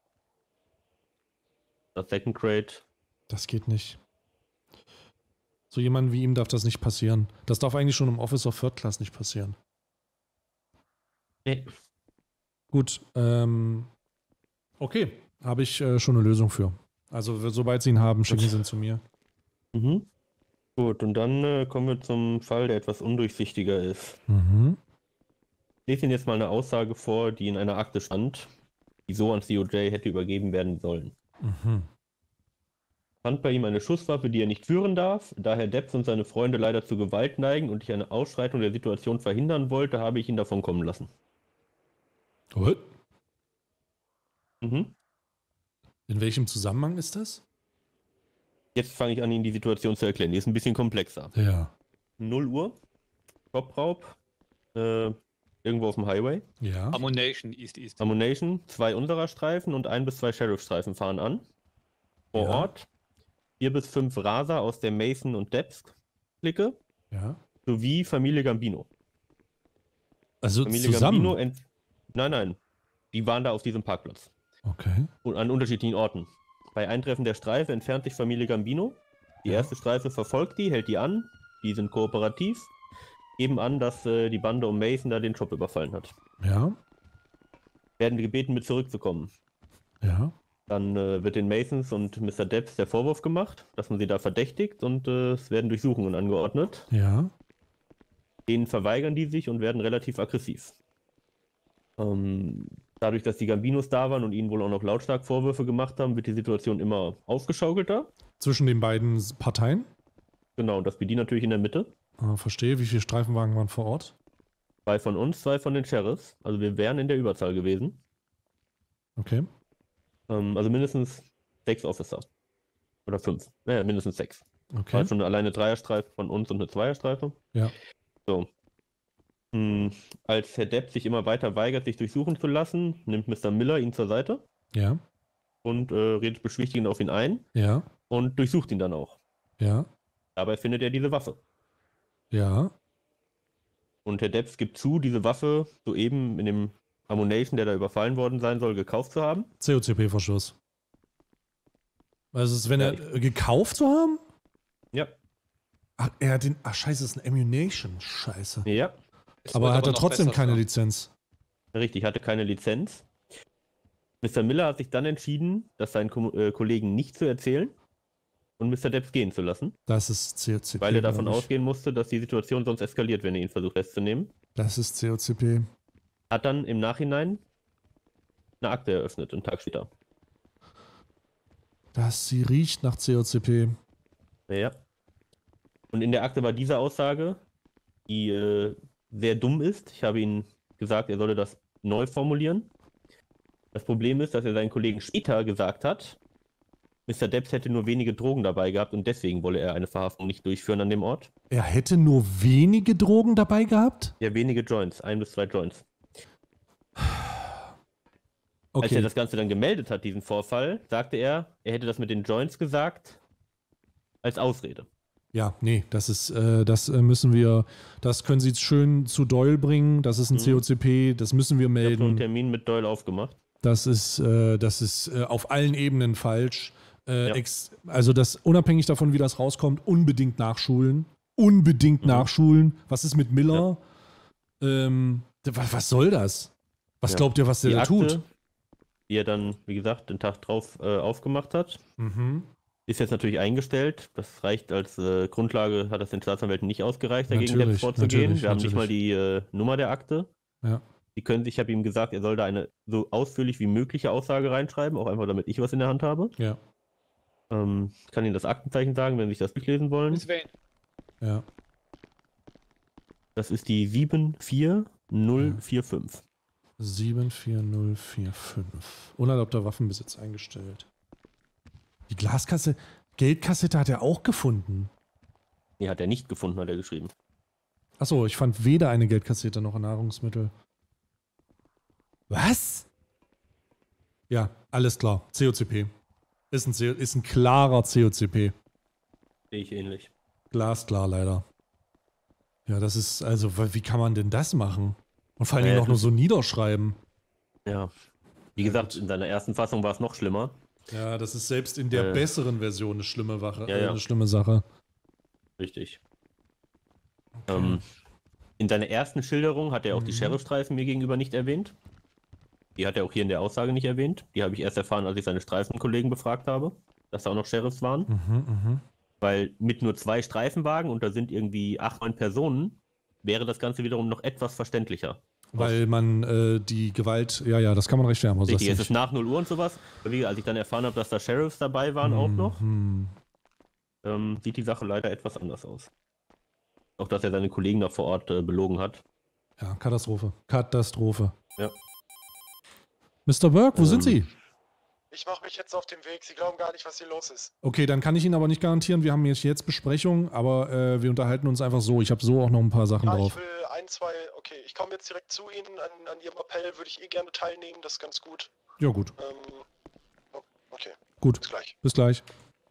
Das Second Grade. Das geht nicht. So jemand wie ihm darf das nicht passieren. Das darf eigentlich schon im Office of Third Class nicht passieren. Nee. Gut, ähm, okay, habe ich äh, schon eine Lösung für. Also sobald Sie ihn haben, schicken Sie ihn zu mir. Mhm. Gut, und dann äh, kommen wir zum Fall, der etwas undurchsichtiger ist. Mhm. Ich lese Ihnen jetzt mal eine Aussage vor, die in einer Akte stand, die so ans D O J hätte übergeben werden sollen. Mhm. Fand bei ihm eine Schusswaffe, die er nicht führen darf. Da Herr Debs und seine Freunde leider zu Gewalt neigen und ich eine Ausschreitung der Situation verhindern wollte, habe ich ihn davon kommen lassen. What? Mhm. In welchem Zusammenhang ist das? Jetzt fange ich an, Ihnen die Situation zu erklären. Die ist ein bisschen komplexer. Ja. null Uhr, Topraub, äh, irgendwo auf dem Highway. Ja. Ammunition, East, East. Ammunition, zwei unserer Streifen und ein bis zwei Sheriff-Streifen fahren an. Vor Ja. Ort vier bis fünf Raser aus der Mason und Debs-Clique Ja. sowie Familie Gambino. Also Familie zusammen. Gambino, ent- nein, nein, die waren da auf diesem Parkplatz. Okay. Und an unterschiedlichen Orten. Bei Eintreffen der Streife entfernt sich Familie Gambino. Die Ja. erste Streife verfolgt die, hält die an. Die sind kooperativ. Geben an, dass äh, die Bande um Mason da den Shop überfallen hat. Ja. Werden gebeten, mit zurückzukommen. Ja. Dann äh, wird den Masons und Mister Debs der Vorwurf gemacht, dass man sie da verdächtigt und äh, es werden Durchsuchungen angeordnet. Ja. Denen verweigern die sich und werden relativ aggressiv. Ähm, dadurch, dass die Gambinos da waren und ihnen wohl auch noch lautstark Vorwürfe gemacht haben, wird die Situation immer aufgeschaukelter. Zwischen den beiden Parteien. Genau, und das B D natürlich in der Mitte. Ah, verstehe. Wie viele Streifenwagen waren vor Ort? Zwei von uns, zwei von den Sheriffs. Also wir wären in der Überzahl gewesen. Okay. Ähm, also mindestens sechs Officer. Oder fünf. Naja, mindestens sechs. Okay. War schon eine alleine Dreierstreife von uns und eine Zweierstreife. Ja. So. Hm, als Herr Depp sich immer weiter weigert, sich durchsuchen zu lassen, nimmt Mister Miller ihn zur Seite Ja. und äh, redet beschwichtigend auf ihn ein Ja. und durchsucht ihn dann auch. Ja. Dabei findet er diese Waffe. Ja. Und Herr Debs gibt zu, diese Waffe soeben in dem Ammunition, der da überfallen worden sein soll, gekauft zu haben. C O C P-Verschluss. Also, ist, wenn Ja, er äh, gekauft zu haben? Ja. Ach, er hat den. Ach, scheiße, das ist ein Ammunition. Scheiße. Ja. Es Aber wird hat er noch trotzdem besser, keine ja. Lizenz? Richtig, hatte keine Lizenz. Mister Miller hat sich dann entschieden, das seinen Ko äh, Kollegen nicht zu erzählen und Mister Debs gehen zu lassen, Das ist C O C P. weil er davon glaub ich. ausgehen musste, dass die Situation sonst eskaliert, wenn er ihn versucht festzunehmen. Das ist C O C P. Hat dann im Nachhinein eine Akte eröffnet, einen Tag später. Das, sie riecht nach C O C P. Ja. Und in der Akte war diese Aussage, die äh, sehr dumm ist. Ich habe ihm gesagt, er solle das neu formulieren. Das Problem ist, dass er seinen Kollegen später gesagt hat, Mister Debs hätte nur wenige Drogen dabei gehabt und deswegen wolle er eine Verhaftung nicht durchführen an dem Ort. Er hätte nur wenige Drogen dabei gehabt? Ja, wenige Joints, ein bis zwei Joints. Okay. Als er das Ganze dann gemeldet hat, diesen Vorfall, sagte er, er hätte das mit den Joints gesagt als Ausrede. Ja, nee, das ist, äh, das äh, müssen wir, das können Sie schön zu Doyle bringen. Das ist ein Mhm. C O C P, das müssen wir Ich habe schon einen melden. Termin mit Doyle aufgemacht. Das ist, äh, das ist äh, auf allen Ebenen falsch. Äh, Ja. ex, also das unabhängig davon, wie das rauskommt, unbedingt nachschulen. Unbedingt Mhm. nachschulen. Was ist mit Miller? Ähm, was, was soll das? Was Ja. glaubt ihr, was der Die da Akte, tut? die er dann, wie gesagt, den Tag drauf äh, aufgemacht hat, Mhm. ist jetzt natürlich eingestellt. Das reicht als äh, Grundlage, hat das den Staatsanwälten nicht ausgereicht, dagegen Natürlich, selbst vorzugehen. natürlich, Wir haben nicht natürlich. mal die äh, Nummer der Akte. Ja. Die können sich, ich habe ihm gesagt, er soll da eine so ausführlich wie mögliche Aussage reinschreiben, auch einfach damit ich was in der Hand habe. Ja, Ähm, ich kann Ihnen das Aktenzeichen sagen, wenn Sie sich das durchlesen wollen. Miss Wayne. ja. Das ist die sieben vier null vier fünf. sieben vier null vier fünf. Unerlaubter Waffenbesitz eingestellt. Die Glaskasse, Geldkassette hat er auch gefunden. Nee, hat er nicht gefunden, hat er geschrieben. Achso, ich fand weder eine Geldkassette noch ein Nahrungsmittel. Was? Ja, alles klar. C O C P. Ist ein, C- ist ein klarer C O C P. Sehe ich ähnlich. Glasklar leider. Ja, das ist, also, wa- wie kann man denn das machen? Und vor allen Dingen Naja, auch nur das- so niederschreiben. Ja. Wie gesagt, in seiner ersten Fassung war es noch schlimmer. Ja, das ist selbst in der Äh. besseren Version eine schlimme, Wache, Ja, äh, ja. eine schlimme Sache. Richtig. Ähm, in seiner ersten Schilderung hat er auch die Mhm. Sheriff-Streifen mir gegenüber nicht erwähnt. Die hat er auch hier in der Aussage nicht erwähnt. Die habe ich erst erfahren, als ich seine Streifenkollegen befragt habe, dass da auch noch Sheriffs waren. Mhm, mhm. Weil mit nur zwei Streifenwagen und da sind irgendwie acht, neun Personen, wäre das Ganze wiederum noch etwas verständlicher. Weil man äh, die Gewalt, ja, ja, das kann man recht schwer. Richtig, es ist nach null Uhr und sowas. Aber wie, als ich dann erfahren habe, dass da Sheriffs dabei waren auch noch, Mhm. ähm, sieht die Sache leider etwas anders aus. Auch dass er seine Kollegen da vor Ort äh, belogen hat. Ja, Katastrophe. Katastrophe. Ja. Mister Burke, wo Ähm. sind Sie? Ich mache mich jetzt auf den Weg. Sie glauben gar nicht, was hier los ist. Okay, dann kann ich Ihnen aber nicht garantieren, wir haben jetzt, jetzt Besprechung, aber äh, wir unterhalten uns einfach so. Ich habe so auch noch ein paar Sachen Ja, ich drauf. will ein, zwei. Okay, ich komme jetzt direkt zu Ihnen. An, an Ihrem Appell würde ich eh gerne teilnehmen. Das ist ganz gut. Ja, gut. Ähm, oh, okay, Gut. bis gleich. Bis gleich.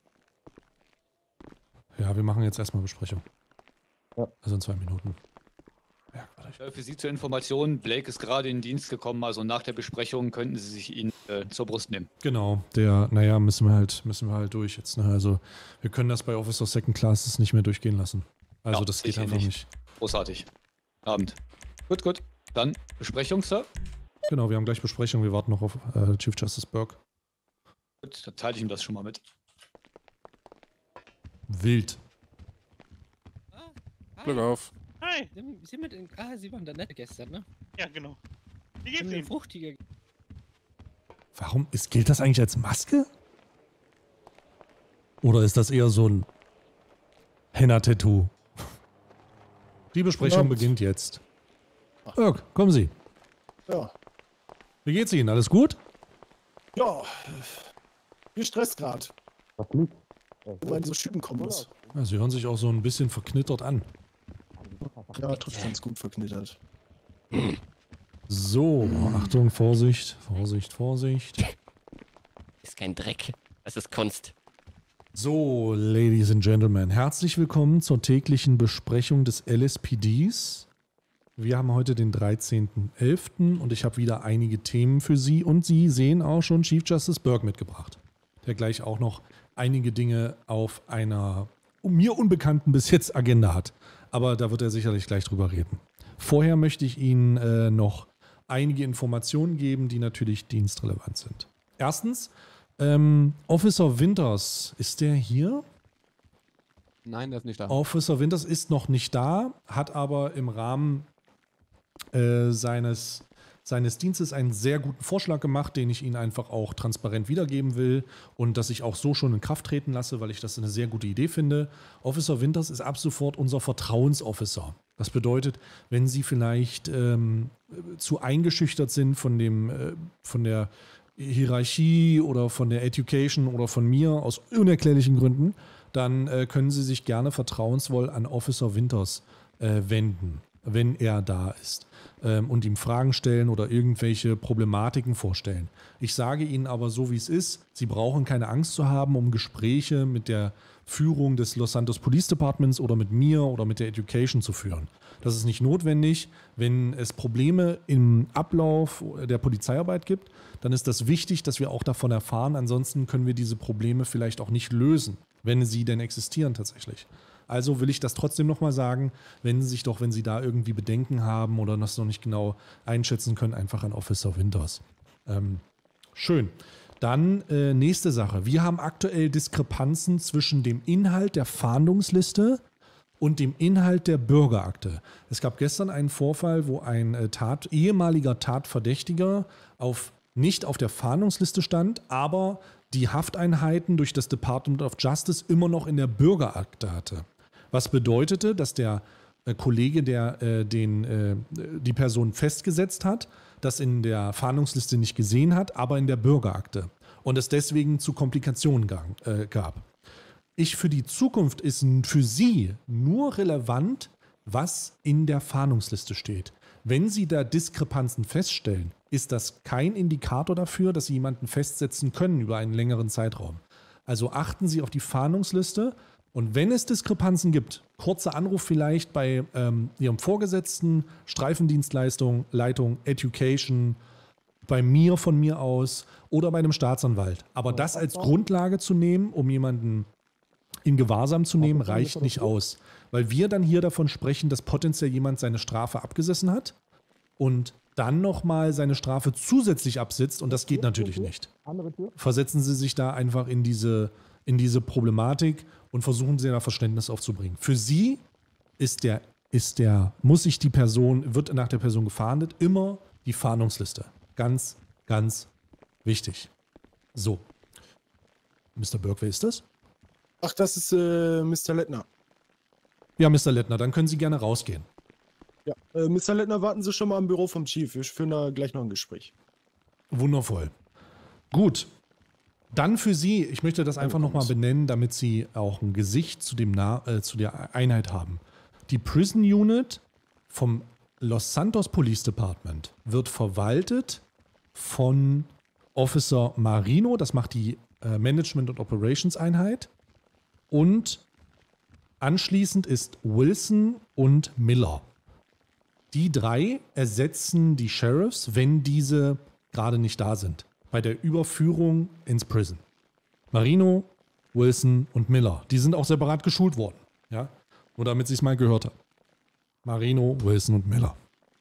Ja, wir machen jetzt erstmal Besprechung. Ja. Also in zwei Minuten. Merkwürdig. Äh, Für Sie zur Information, Blake ist gerade in den Dienst gekommen, also nach der Besprechung könnten Sie sich ihn äh, zur Brust nehmen. Genau, der, naja, müssen wir halt, müssen wir halt durch jetzt. Ne? Also wir können das bei Officer Second Classes nicht mehr durchgehen lassen. Also Ja, das geht sicher einfach nicht. nicht. Großartig. Abend. Gut, gut. Dann Besprechung, Sir. Genau, wir haben gleich Besprechung, wir warten noch auf äh, Chief Justice Burke. Gut, dann teile ich ihm das schon mal mit. Wild. Ah, Glück hi. auf. Hi. Sie, Sie mit in, ah, Sie waren da nett gestern, ne? Ja, genau. Wie Sie geht's haben den Ihnen? Fruchtiger. Warum ist, gilt das eigentlich als Maske? Oder ist das eher so ein Henna-Tattoo? Die Besprechung Abend. beginnt jetzt. Burke, kommen Sie. Ja. Wie geht's Ihnen? Alles gut? Ja. Viel Stress gerade, Was liegt? wo man so Schüben kommen muss. Ja, Sie hören sich auch so ein bisschen verknittert an. Ja, trifft ganz gut verknittert. So, Achtung, Vorsicht, Vorsicht, Vorsicht. Ist kein Dreck. Das ist Kunst. So, Ladies and Gentlemen, herzlich willkommen zur täglichen Besprechung des L S P Ds. Wir haben heute den dreizehnten elften und ich habe wieder einige Themen für Sie und Sie sehen auch schon Chief Justice Burke mitgebracht, der gleich auch noch einige Dinge auf einer mir unbekannten bis jetzt Agenda hat. Aber da wird er sicherlich gleich drüber reden. Vorher möchte ich Ihnen äh, noch einige Informationen geben, die natürlich dienstrelevant sind. Erstens, ähm, Officer Winters, ist der hier? Nein, der ist nicht da. Officer Winters ist noch nicht da, hat aber im Rahmen äh, seines, seines Dienstes einen sehr guten Vorschlag gemacht, den ich Ihnen einfach auch transparent wiedergeben will und das ich auch so schon in Kraft treten lasse, weil ich das eine sehr gute Idee finde. Officer Winters ist ab sofort unser Vertrauensofficer. Das bedeutet, wenn Sie vielleicht ähm, zu eingeschüchtert sind von, dem, äh, von der Hierarchie oder von der Education oder von mir aus unerklärlichen Gründen, dann äh, können Sie sich gerne vertrauensvoll an Officer Winters äh, wenden, wenn er da ist ähm, und ihm Fragen stellen oder irgendwelche Problematiken vorstellen. Ich sage Ihnen aber so, wie es ist, Sie brauchen keine Angst zu haben, um Gespräche mit der Führung des Los Santos Police Departments oder mit mir oder mit der Education zu führen. Das ist nicht notwendig. Wenn es Probleme im Ablauf der Polizeiarbeit gibt, dann ist das wichtig, dass wir auch davon erfahren. Ansonsten können wir diese Probleme vielleicht auch nicht lösen, wenn sie denn existieren tatsächlich. Also will ich das trotzdem nochmal sagen, wenden Sie sich doch, wenn Sie da irgendwie Bedenken haben oder das noch nicht genau einschätzen können, einfach an Officer Winters. Ähm, schön. Dann äh, nächste Sache. Wir haben aktuell Diskrepanzen zwischen dem Inhalt der Fahndungsliste und dem Inhalt der Bürgerakte. Es gab gestern einen Vorfall, wo ein äh, Tat, ehemaliger Tatverdächtiger auf, nicht auf der Fahndungsliste stand, aber die Hafteinheiten durch das Department of Justice immer noch in der Bürgerakte hatte. Was bedeutete, dass der äh, Kollege, der äh, den, äh, die Person festgesetzt hat, das in der Fahndungsliste nicht gesehen hat, aber in der Bürgerakte. Und es deswegen zu Komplikationen gang, äh, gab. Ich für die Zukunft ist für Sie nur relevant, was in der Fahndungsliste steht. Wenn Sie da Diskrepanzen feststellen, ist das kein Indikator dafür, dass Sie jemanden festsetzen können über einen längeren Zeitraum. Also achten Sie auf die Fahndungsliste und wenn es Diskrepanzen gibt, kurzer Anruf vielleicht bei ähm, Ihrem Vorgesetzten, Streifendienstleistung, Leitung, Education, bei mir von mir aus oder bei einem Staatsanwalt. Aber das als Grundlage zu nehmen, um jemanden in Gewahrsam zu nehmen, reicht nicht aus. Weil wir dann hier davon sprechen, dass potenziell jemand seine Strafe abgesessen hat und dann nochmal seine Strafe zusätzlich absitzt und das geht natürlich nicht. Versetzen Sie sich da einfach in diese, in diese Problematik und versuchen Sie da Verständnis aufzubringen. Für Sie ist der, ist der, muss sich die Person, wird nach der Person gefahndet, immer die Fahndungsliste. Ganz, ganz wichtig. So. Mister Burke, wer ist das? Ach, das ist äh, Mister Lettner. Ja, Mister Lettner, dann können Sie gerne rausgehen. Ja, äh, Mister Lettner, warten Sie schon mal im Büro vom Chief. Wir führen da gleich noch ein Gespräch. Wundervoll. Gut. Dann für Sie, ich möchte das einfach nochmal benennen, damit Sie auch ein Gesicht zu, dem Na äh, zu der Einheit haben. Die Prison Unit vom Los Santos Police Department wird verwaltet von Officer Marino, das macht die äh, Management- und Operations-Einheit. Und anschließend ist Wilson und Miller. Die drei ersetzen die Sheriffs, wenn diese gerade nicht da sind, bei der Überführung ins Prison. Marino, Wilson und Miller, die sind auch separat geschult worden. Ja? Nur damit Sie es mal gehört haben. Marino, Wilson und Miller.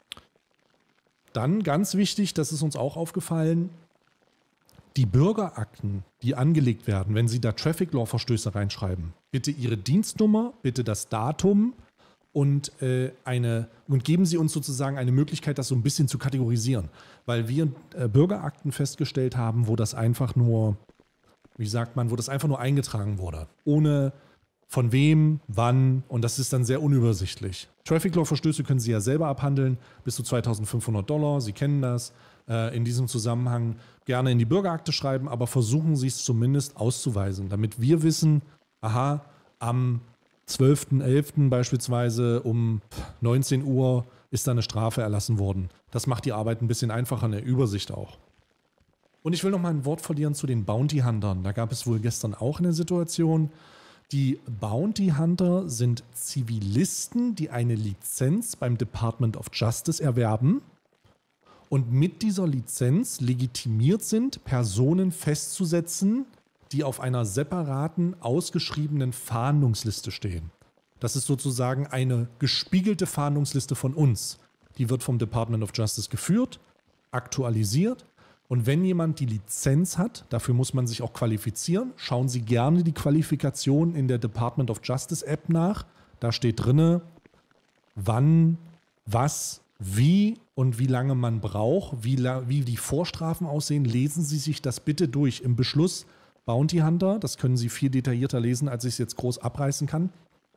Dann ganz wichtig, das ist uns auch aufgefallen, die Bürgerakten, die angelegt werden, wenn Sie da Traffic Law Verstöße reinschreiben, bitte Ihre Dienstnummer, bitte das Datum und äh, eine und geben Sie uns sozusagen eine Möglichkeit, das so ein bisschen zu kategorisieren, weil wir äh, Bürgerakten festgestellt haben, wo das einfach nur, wie sagt man, wo das einfach nur eingetragen wurde, ohne von wem, wann und das ist dann sehr unübersichtlich. Traffic Law Verstöße können Sie ja selber abhandeln, bis zu zweitausendfünfhundert Dollar, Sie kennen das. Äh, in diesem Zusammenhang gerne in die Bürgerakte schreiben, aber versuchen Sie es zumindest auszuweisen, damit wir wissen, aha, am zwölften elften beispielsweise um neunzehn Uhr ist da eine Strafe erlassen worden. Das macht die Arbeit ein bisschen einfacher in der Übersicht auch. Und ich will noch mal ein Wort verlieren zu den Bounty Huntern. Da gab es wohl gestern auch eine Situation. Die Bounty Hunter sind Zivilisten, die eine Lizenz beim Department of Justice erwerben und mit dieser Lizenz legitimiert sind, Personen festzusetzen, die auf einer separaten, ausgeschriebenen Fahndungsliste stehen. Das ist sozusagen eine gespiegelte Fahndungsliste von uns. Die wird vom Department of Justice geführt, aktualisiert. Und wenn jemand die Lizenz hat, dafür muss man sich auch qualifizieren, schauen Sie gerne die Qualifikation in der Department of Justice App nach. Da steht drinne, wann, was, wie und wie lange man braucht, wie, wie die Vorstrafen aussehen. Lesen Sie sich das bitte durch. Im Beschluss Bounty Hunter, das können Sie viel detaillierter lesen, als ich es jetzt groß abreißen kann,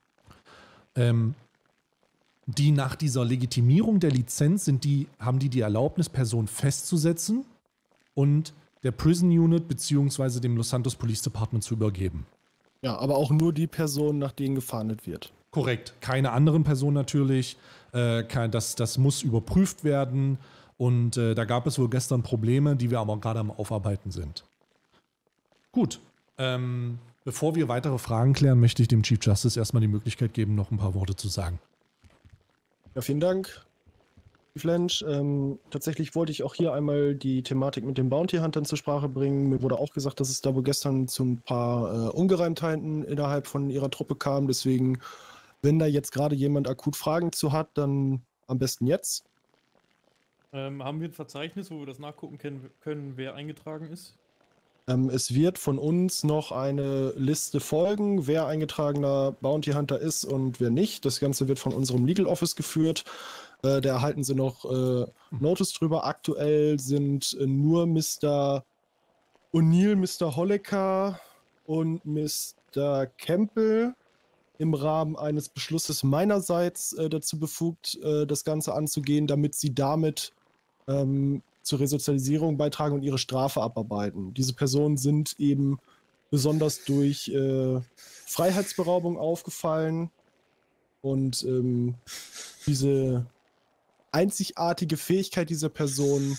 ähm, die nach dieser Legitimierung der Lizenz sind die, haben die die Erlaubnis, Personen festzusetzen und der Prison Unit bzw. dem Los Santos Police Department zu übergeben. Ja, aber auch nur die Personen, nach denen gefahndet wird. Korrekt. Keine anderen Personen natürlich. Äh, kein, das, das muss überprüft werden. Und äh, da gab es wohl gestern Probleme, die wir aber gerade am Aufarbeiten sind. Gut. Ähm, bevor wir weitere Fragen klären, möchte ich dem Chief Justice erstmal die Möglichkeit geben, noch ein paar Worte zu sagen. Ja, vielen Dank, Flench. Ähm, tatsächlich wollte ich auch hier einmal die Thematik mit den Bounty Huntern zur Sprache bringen. Mir wurde auch gesagt, dass es da wohl gestern zu ein paar äh, Ungereimtheiten innerhalb von ihrer Truppe kam. Deswegen, wenn da jetzt gerade jemand akut Fragen zu hat, dann am besten jetzt. Ähm, haben wir ein Verzeichnis, wo wir das nachgucken können, können wer eingetragen ist? Ähm, es wird von uns noch eine Liste folgen, wer eingetragener Bounty Hunter ist und wer nicht. Das Ganze wird von unserem Legal Office geführt. Äh, da erhalten sie noch äh, Notice drüber. Aktuell sind äh, nur Mister O'Neill, Mister Holecker und Mister Campbell im Rahmen eines Beschlusses meinerseits äh, dazu befugt, äh, das Ganze anzugehen, damit sie damit ähm, zur Resozialisierung beitragen und ihre Strafe abarbeiten. Diese Personen sind eben besonders durch äh, Freiheitsberaubung aufgefallen und ähm, diese einzigartige Fähigkeit dieser Person.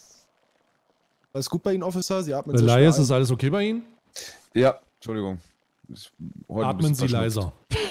Alles gut bei Ihnen, Officer? Sie atmen sehr Elias, schwer ein. ist alles okay bei Ihnen? Ja, Entschuldigung. Ist heute ein Atmen bisschen Sie verschnupft. leiser.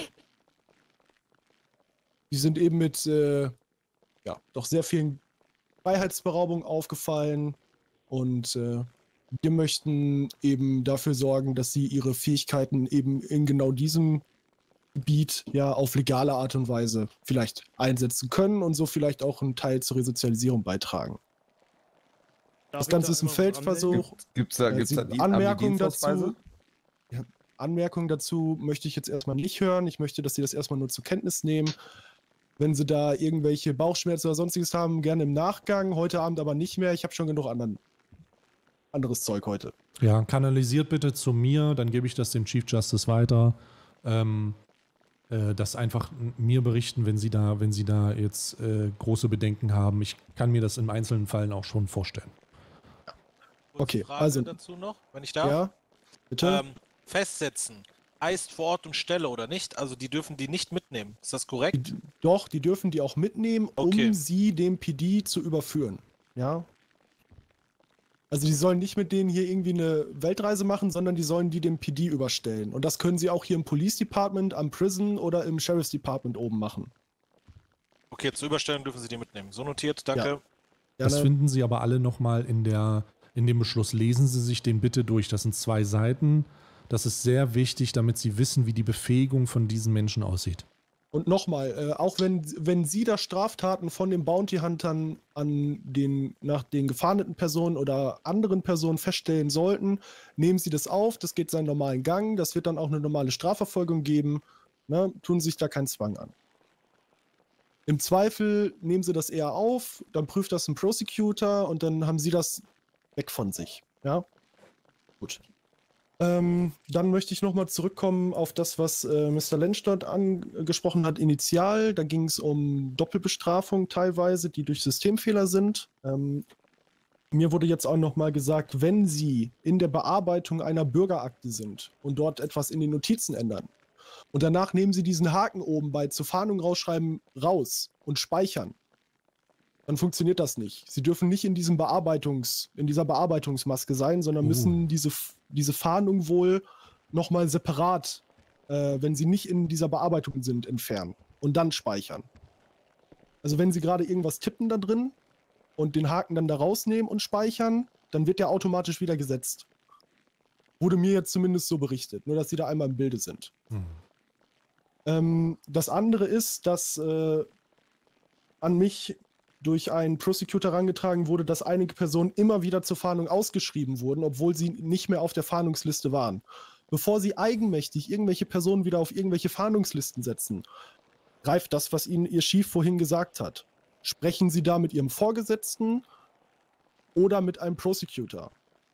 Die sind eben mit äh, ja, doch sehr vielen Freiheitsberaubung aufgefallen und äh, wir möchten eben dafür sorgen, dass sie ihre Fähigkeiten eben in genau diesem Gebiet ja auf legale Art und Weise vielleicht einsetzen können und so vielleicht auch einen Teil zur Resozialisierung beitragen. Darf Das ich Ganze da ist ein einmal was Feldversuch. Gibt es da, Äh, gibt's Sie- da die Anmerkungen Dienstausweise? dazu. Ja, Anmerkungen dazu möchte ich jetzt erstmal nicht hören. Ich möchte, dass Sie das erstmal nur zur Kenntnis nehmen. Wenn Sie da irgendwelche Bauchschmerzen oder sonstiges haben, gerne im Nachgang. Heute Abend aber nicht mehr. Ich habe schon genug anderen, anderes Zeug heute. Ja, kanalisiert bitte zu mir, dann gebe ich das dem Chief Justice weiter. Ähm, äh, das einfach mir berichten, wenn Sie da, wenn Sie da jetzt äh, große Bedenken haben. Ich kann mir das in einzelnen Fällen auch schon vorstellen. Kurze Okay, Frage also- dazu noch, wenn ich darf. Ja, bitte? Ähm, festsetzen heißt vor Ort und Stelle oder nicht? Also die dürfen die nicht mitnehmen. Ist das korrekt? Die, doch, die dürfen die auch mitnehmen, Okay. um sie dem P D zu überführen. Ja. Also die sollen nicht mit denen hier irgendwie eine Weltreise machen, sondern die sollen die dem P D überstellen. Und das können sie auch hier im Police Department, am Prison oder im Sheriff's Department oben machen. Okay, zur Überstellung dürfen sie die mitnehmen. So notiert, danke. Das Gerne. finden Sie aber alle nochmal in der, in dem Beschluss. Lesen Sie sich den bitte durch. Das sind zwei Seiten. Das ist sehr wichtig, damit Sie wissen, wie die Befähigung von diesen Menschen aussieht. Und nochmal, äh, auch wenn, wenn Sie da Straftaten von den Bounty Huntern an den, nach den gefahndeten Personen oder anderen Personen feststellen sollten, nehmen Sie das auf, das geht seinen normalen Gang, das wird dann auch eine normale Strafverfolgung geben, ne, tun sich da keinen Zwang an. Im Zweifel nehmen Sie das eher auf, dann prüft das ein Prosecutor und dann haben Sie das weg von sich, ja. Gut. Ähm, dann möchte ich nochmal zurückkommen auf das, was äh, Mister Lensch dort angesprochen hat, initial. Da ging es um Doppelbestrafung teilweise, die durch Systemfehler sind. Ähm, mir wurde jetzt auch nochmal gesagt, wenn Sie in der Bearbeitung einer Bürgerakte sind und dort etwas in den Notizen ändern und danach nehmen Sie diesen Haken oben bei zur Fahndung rausschreiben raus und speichern, dann funktioniert das nicht. Sie dürfen nicht in diesem Bearbeitungs, in dieser Bearbeitungsmaske sein, sondern Uh. müssen diese, diese Fahndung wohl nochmal separat, äh, wenn sie nicht in dieser Bearbeitung sind, entfernen und dann speichern. Also wenn Sie gerade irgendwas tippen da drin und den Haken dann da rausnehmen und speichern, dann wird der automatisch wieder gesetzt. Wurde mir jetzt zumindest so berichtet, nur dass Sie da einmal im Bilde sind. Hm. Ähm, das andere ist, dass äh, an mich durch einen Prosecutor herangetragen wurde, dass einige Personen immer wieder zur Fahndung ausgeschrieben wurden, obwohl sie nicht mehr auf der Fahndungsliste waren. Bevor Sie eigenmächtig irgendwelche Personen wieder auf irgendwelche Fahndungslisten setzen, greift das, was Ihnen Ihr Chief vorhin gesagt hat. Sprechen Sie da mit Ihrem Vorgesetzten oder mit einem Prosecutor.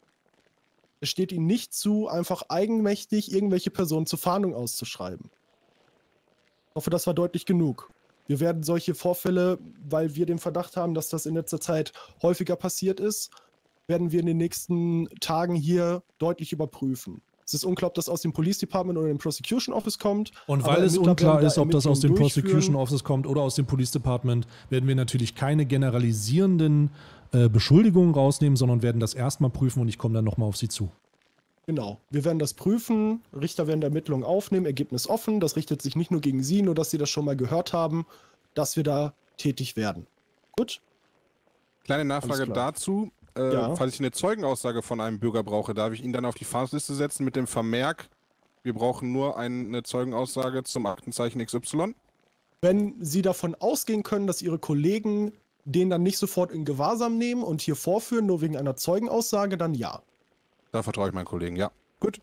Es steht Ihnen nicht zu, einfach eigenmächtig irgendwelche Personen zur Fahndung auszuschreiben. Ich hoffe, das war deutlich genug. Wir werden solche Vorfälle, weil wir den Verdacht haben, dass das in letzter Zeit häufiger passiert ist, werden wir in den nächsten Tagen hier deutlich überprüfen. Es ist unklar, ob das aus dem Police Department oder dem Prosecution Office kommt. Und weil es unklar ist, ob das aus dem Prosecution Office kommt oder aus dem Police Department, werden wir natürlich keine generalisierenden äh, Beschuldigungen rausnehmen, sondern werden das erstmal prüfen und ich komme dann nochmal auf Sie zu. Genau. Wir werden das prüfen, Richter werden Ermittlungen aufnehmen, Ergebnis offen. Das richtet sich nicht nur gegen Sie, nur dass Sie das schon mal gehört haben, dass wir da tätig werden. Gut? Kleine Nachfrage dazu. Äh, Ja. Falls ich eine Zeugenaussage von einem Bürger brauche, darf ich ihn dann auf die Fahndungsliste setzen mit dem Vermerk, wir brauchen nur eine Zeugenaussage zum Aktenzeichen X Y? Wenn Sie davon ausgehen können, dass Ihre Kollegen den dann nicht sofort in Gewahrsam nehmen und hier vorführen, nur wegen einer Zeugenaussage, dann ja. Da vertraue ich meinen Kollegen, ja. Gut.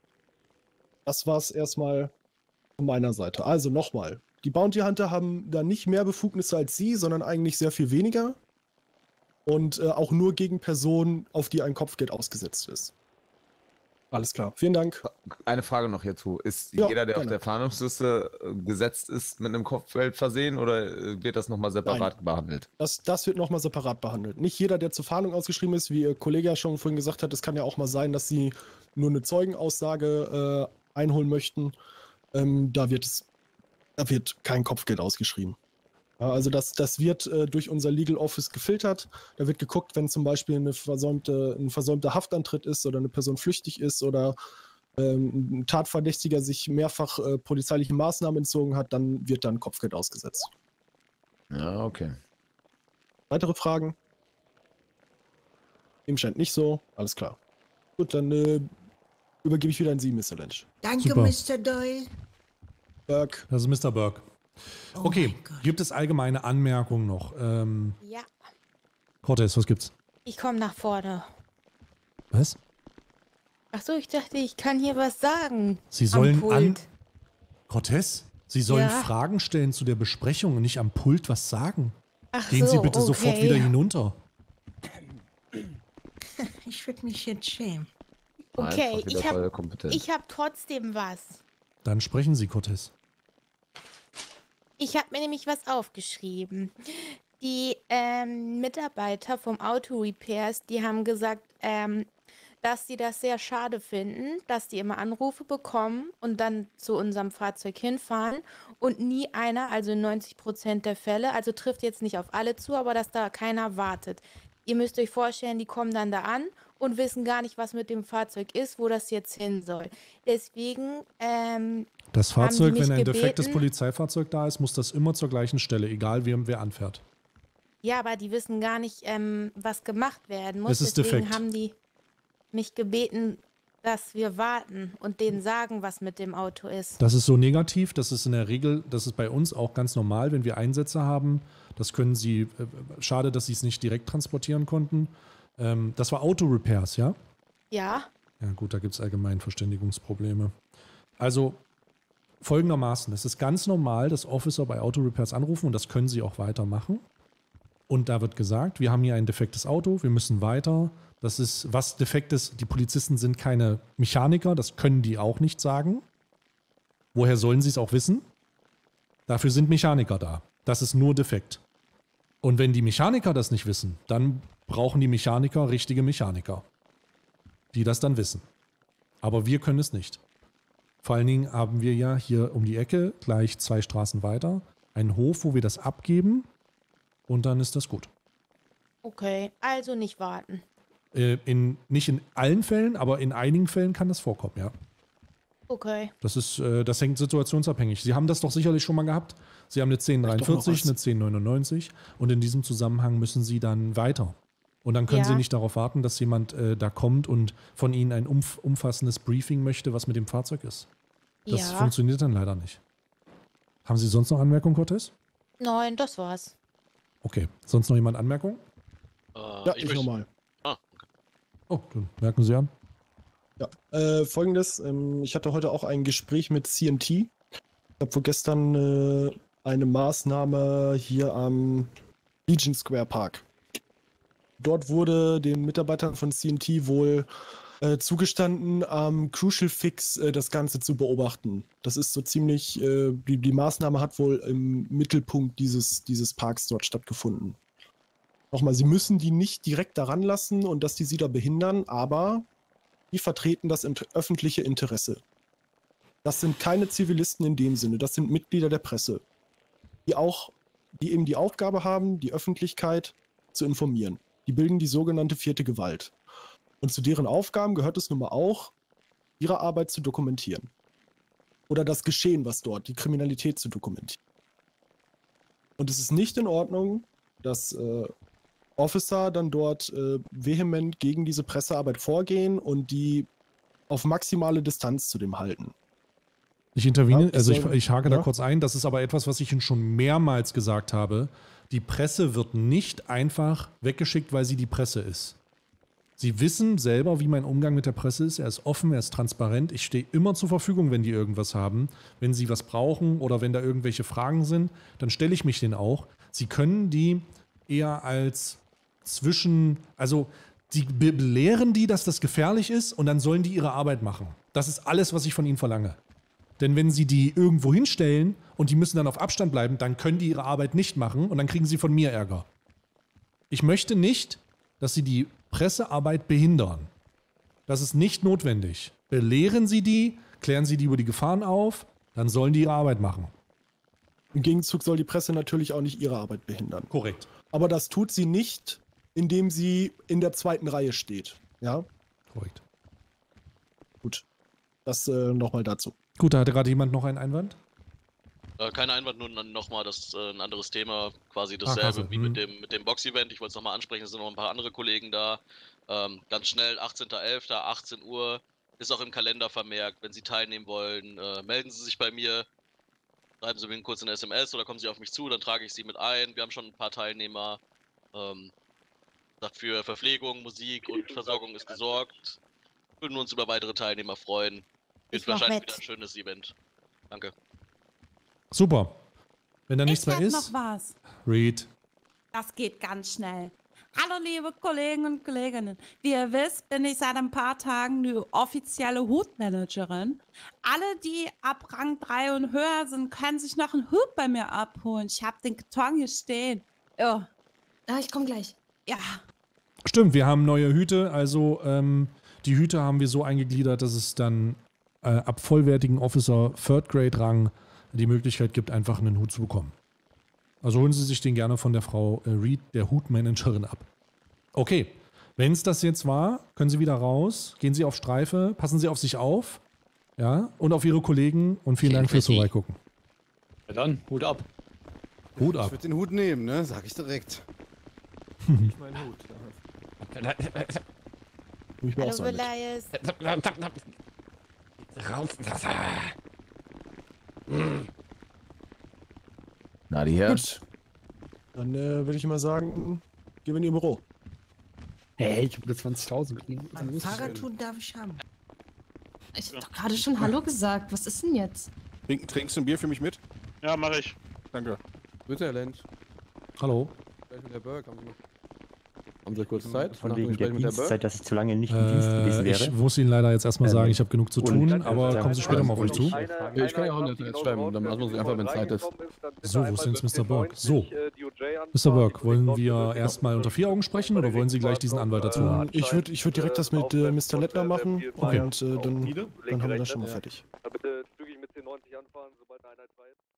Das war's erstmal von meiner Seite. Also nochmal. Die Bounty Hunter haben da nicht mehr Befugnisse als Sie, sondern eigentlich sehr viel weniger. Und äh, auch nur gegen Personen, auf die ein Kopfgeld ausgesetzt ist. Alles klar. Vielen Dank. Eine Frage noch hierzu. Ist Ja, jeder, der gerne. auf der Fahndungsliste äh, gesetzt ist, mit einem Kopfgeld versehen oder äh, wird das nochmal separat Nein. behandelt? Das, das wird nochmal separat behandelt. Nicht jeder, der zur Fahndung ausgeschrieben ist, wie Ihr Kollege ja schon vorhin gesagt hat, es kann ja auch mal sein, dass Sie nur eine Zeugenaussage äh, einholen möchten. Ähm, da, wird es, da wird kein Kopfgeld ausgeschrieben. Ja, also das, das wird äh, durch unser Legal Office gefiltert. Da wird geguckt, wenn zum Beispiel eine versäumte, ein versäumter Haftantritt ist oder eine Person flüchtig ist oder ähm, ein Tatverdächtiger sich mehrfach äh, polizeiliche Maßnahmen entzogen hat, dann wird dann Kopfgeld ausgesetzt. Ja, okay. Weitere Fragen? Dem scheint nicht so. Alles klar. Gut, dann äh, übergebe ich wieder an Sie, Mister Lynch. Danke, Super. Mister Doyle. Burke. Das ist Mister Burke. Oh Okay, mein Gott. gibt es allgemeine Anmerkungen noch? Ähm, Ja, Cortez, was gibt's? ich komme nach vorne. Was? Achso, ich dachte, ich kann hier was sagen. Sie Am sollen Pult. an... Cortez? Sie sollen Ja. Fragen stellen zu der Besprechung und nicht am Pult was sagen. Ach Gehen so, Sie bitte okay. sofort wieder hinunter. Ich würde mich jetzt schämen. Okay, Einfach wieder ich voll habe kompetent. ich hab trotzdem was. Dann sprechen Sie, Cortez. Ich habe mir nämlich was aufgeschrieben. Die ähm, Mitarbeiter vom Auto Repairs, die haben gesagt, ähm, dass sie das sehr schade finden, dass die immer Anrufe bekommen und dann zu unserem Fahrzeug hinfahren und nie einer, also in neunzig Prozent der Fälle, also trifft jetzt nicht auf alle zu, aber dass da keiner wartet. Ihr müsst euch vorstellen, die kommen dann da an und wissen gar nicht, was mit dem Fahrzeug ist, wo das jetzt hin soll. Deswegen ähm, Das haben die Fahrzeug, mich wenn ein defektes gebeten- Polizeifahrzeug da ist, muss das immer zur gleichen Stelle, egal wem wer anfährt. Ja, aber die wissen gar nicht, ähm, was gemacht werden muss. Es ist Deswegen defekt. haben die mich gebeten, dass wir warten und denen sagen, was mit dem Auto ist. Das ist so negativ, das ist in der Regel, das ist bei uns auch ganz normal, wenn wir Einsätze haben. Das können Sie, äh, schade, dass Sie es nicht direkt transportieren konnten. Ähm, das war Auto-Repairs, ja? Ja, Ja gut, da gibt es allgemein Verständigungsprobleme. Also folgendermaßen, es ist ganz normal, dass Officer bei Auto-Repairs anrufen und das können sie auch weitermachen. Und da wird gesagt, wir haben hier ein defektes Auto, wir müssen weiter. Das ist was Defektes. Die Polizisten sind keine Mechaniker, das können die auch nicht sagen. Woher sollen sie es auch wissen? Dafür sind Mechaniker da. Das ist nur defekt. Und wenn die Mechaniker das nicht wissen, dann brauchen die Mechaniker richtige Mechaniker, die das dann wissen. Aber wir können es nicht. Vor allen Dingen haben wir ja hier um die Ecke, gleich zwei Straßen weiter, einen Hof, wo wir das abgeben und dann ist das gut. okay. Also nicht warten. Äh, in, nicht in allen Fällen, aber in einigen Fällen kann das vorkommen, ja. Okay. Das ist, äh, das hängt situationsabhängig. Sie haben das doch sicherlich schon mal gehabt. Sie haben eine zehn dreiundvierzig, eine zehn neunundneunzig und in diesem Zusammenhang müssen Sie dann weiter. Und dann können Ja. Sie nicht darauf warten, dass jemand äh, da kommt und von Ihnen ein umf umfassendes Briefing möchte, was mit dem Fahrzeug ist. Das Ja. funktioniert dann leider nicht. Haben Sie sonst noch Anmerkungen, Cortez? Nein, das war's. Okay. Sonst noch jemand Anmerkungen? Äh, Ja, ich ich möchte- nochmal. Ah, Oh, dann merken Sie an. Ja, äh, folgendes, ähm, ich hatte heute auch ein Gespräch mit C N T. Ich habe vorgestern äh, eine Maßnahme hier am Legion Square Park. Dort wurde den Mitarbeitern von C N T wohl äh, zugestanden, am Crucial Fix äh, das Ganze zu beobachten. Das ist so ziemlich, äh, die, die Maßnahme hat wohl im Mittelpunkt dieses, dieses Parks dort stattgefunden. Nochmal, sie müssen die nicht direkt daran lassen und dass die sie da behindern, aber die vertreten das int- öffentliche Interesse. Das sind keine Zivilisten in dem Sinne, das sind Mitglieder der Presse, die auch, die eben die Aufgabe haben, die Öffentlichkeit zu informieren. Die bilden die sogenannte vierte Gewalt. Und zu deren Aufgaben gehört es nun mal auch, ihre Arbeit zu dokumentieren. Oder das Geschehen, was dort, die Kriminalität zu dokumentieren. Und es ist nicht in Ordnung, dass äh, Officer dann dort äh, vehement gegen diese Pressearbeit vorgehen und die auf maximale Distanz zu dem halten. Ich interveniere, Ja, also ich, soll- ich hake ja. da kurz ein. Das ist aber etwas, was ich Ihnen schon mehrmals gesagt habe. Die Presse wird nicht einfach weggeschickt, weil sie die Presse ist. Sie wissen selber, wie mein Umgang mit der Presse ist. Er ist offen, er ist transparent. Ich stehe immer zur Verfügung, wenn die irgendwas haben. Wenn sie was brauchen oder wenn da irgendwelche Fragen sind, dann stelle ich mich denen auch. Sie können die eher als zwischen, also die be- belehren die, dass das gefährlich ist und dann sollen die ihre Arbeit machen. Das ist alles, was ich von ihnen verlange. Denn wenn sie die irgendwo hinstellen und die müssen dann auf Abstand bleiben, dann können die ihre Arbeit nicht machen und dann kriegen sie von mir Ärger. Ich möchte nicht, dass sie die Pressearbeit behindern. Das ist nicht notwendig. Belehren Sie die, klären Sie die über die Gefahren auf, dann sollen die ihre Arbeit machen. Im Gegenzug soll die Presse natürlich auch nicht ihre Arbeit behindern. Korrekt. Aber das tut sie nicht, indem sie in der zweiten Reihe steht. Ja? Korrekt. Gut. Das äh, nochmal dazu. Gut, da hatte gerade jemand noch einen Einwand? Äh, kein Einwand, nur nochmal das äh, ein anderes Thema, quasi Ah, dasselbe klasse, wie mhm. mit dem, mit dem Box-Event. Ich wollte es nochmal ansprechen, es sind noch ein paar andere Kollegen da. Ähm, ganz schnell, achtzehnter elfter, achtzehn Uhr, ist auch im Kalender vermerkt. Wenn Sie teilnehmen wollen, äh, melden Sie sich bei mir, schreiben Sie mir kurz eine S M S oder kommen Sie auf mich zu, dann trage ich Sie mit ein. Wir haben schon ein paar Teilnehmer. Ähm, für Verpflegung, Musik und Versorgung ist gesorgt. Würden uns über weitere Teilnehmer freuen. Wird Ich mach wahrscheinlich mit. wieder ein schönes Event. Danke. Super. Wenn da nichts ich mehr hätte ist, noch was. Read. Das geht ganz schnell. Hallo liebe Kollegen und Kolleginnen. Wie ihr wisst, bin ich seit ein paar Tagen die offizielle Hutmanagerin. Alle, die ab Rang drei und höher sind, können sich noch einen Hut bei mir abholen. Ich habe den Karton hier stehen. Ja. Ah, ich komme gleich. Ja. Stimmt, wir haben neue Hüte. Also ähm, die Hüte haben wir so eingegliedert, dass es dann äh, ab vollwertigen Officer Third Grade Rang die Möglichkeit gibt, einfach einen Hut zu bekommen. Also holen Sie sich den gerne von der Frau äh, Reed, der Hutmanagerin, ab. Okay, wenn es das jetzt war, können Sie wieder raus, gehen Sie auf Streife, passen Sie auf sich auf, ja, und auf Ihre Kollegen und vielen Dank fürs Vorbeigucken. Ja dann, Hut ab. Hut Ich ab. würde den Hut nehmen, ne? Sag ich direkt. Nicht mein Hut. Ich mir auch Hallo, sagen. Elias. Raus. Na, die Herren. Gut. Dann äh, würde ich mal sagen, gehen wir in Ihr Büro. Hey, ich habe zwanzigtausend gekriegt. Ein Fahrradtun darf ich haben. Ich hab doch gerade schon Hallo gesagt. Was ist denn jetzt? Trink, trinkst du ein Bier für mich mit? Ja, mache ich. Danke. Bitte, Herr Lenz. Hallo. Gleich mit der Burg. Haben Sie, noch... haben Sie kurz Zeit? Von Nach wegen dem der Gespräch mit der Burg? Dienstzeit, dass ich zu lange nicht im Dienst gewesen Äh, wäre. ich muss Ihnen leider jetzt erstmal sagen, ich habe genug zu Und- tun, aber kommen Sie später mal auf mich zu. Ja, ich kann ja auch in der Zeit schreiben. Dann lassen wir uns einfach, wenn Zeit ist. So, wo ist denn jetzt Mister Burke? So, Mister Burke, wollen wir erstmal unter vier Augen sprechen oder wollen Sie gleich diesen Anwalt dazu haben? Ähm, ich würde ich würd direkt das mit äh, Mister Lettner machen Okay. und äh, dann, dann haben wir das schon mal fertig. Bitte zügig mit zehn neunzig anfahren, sobald eine Einheit frei ist.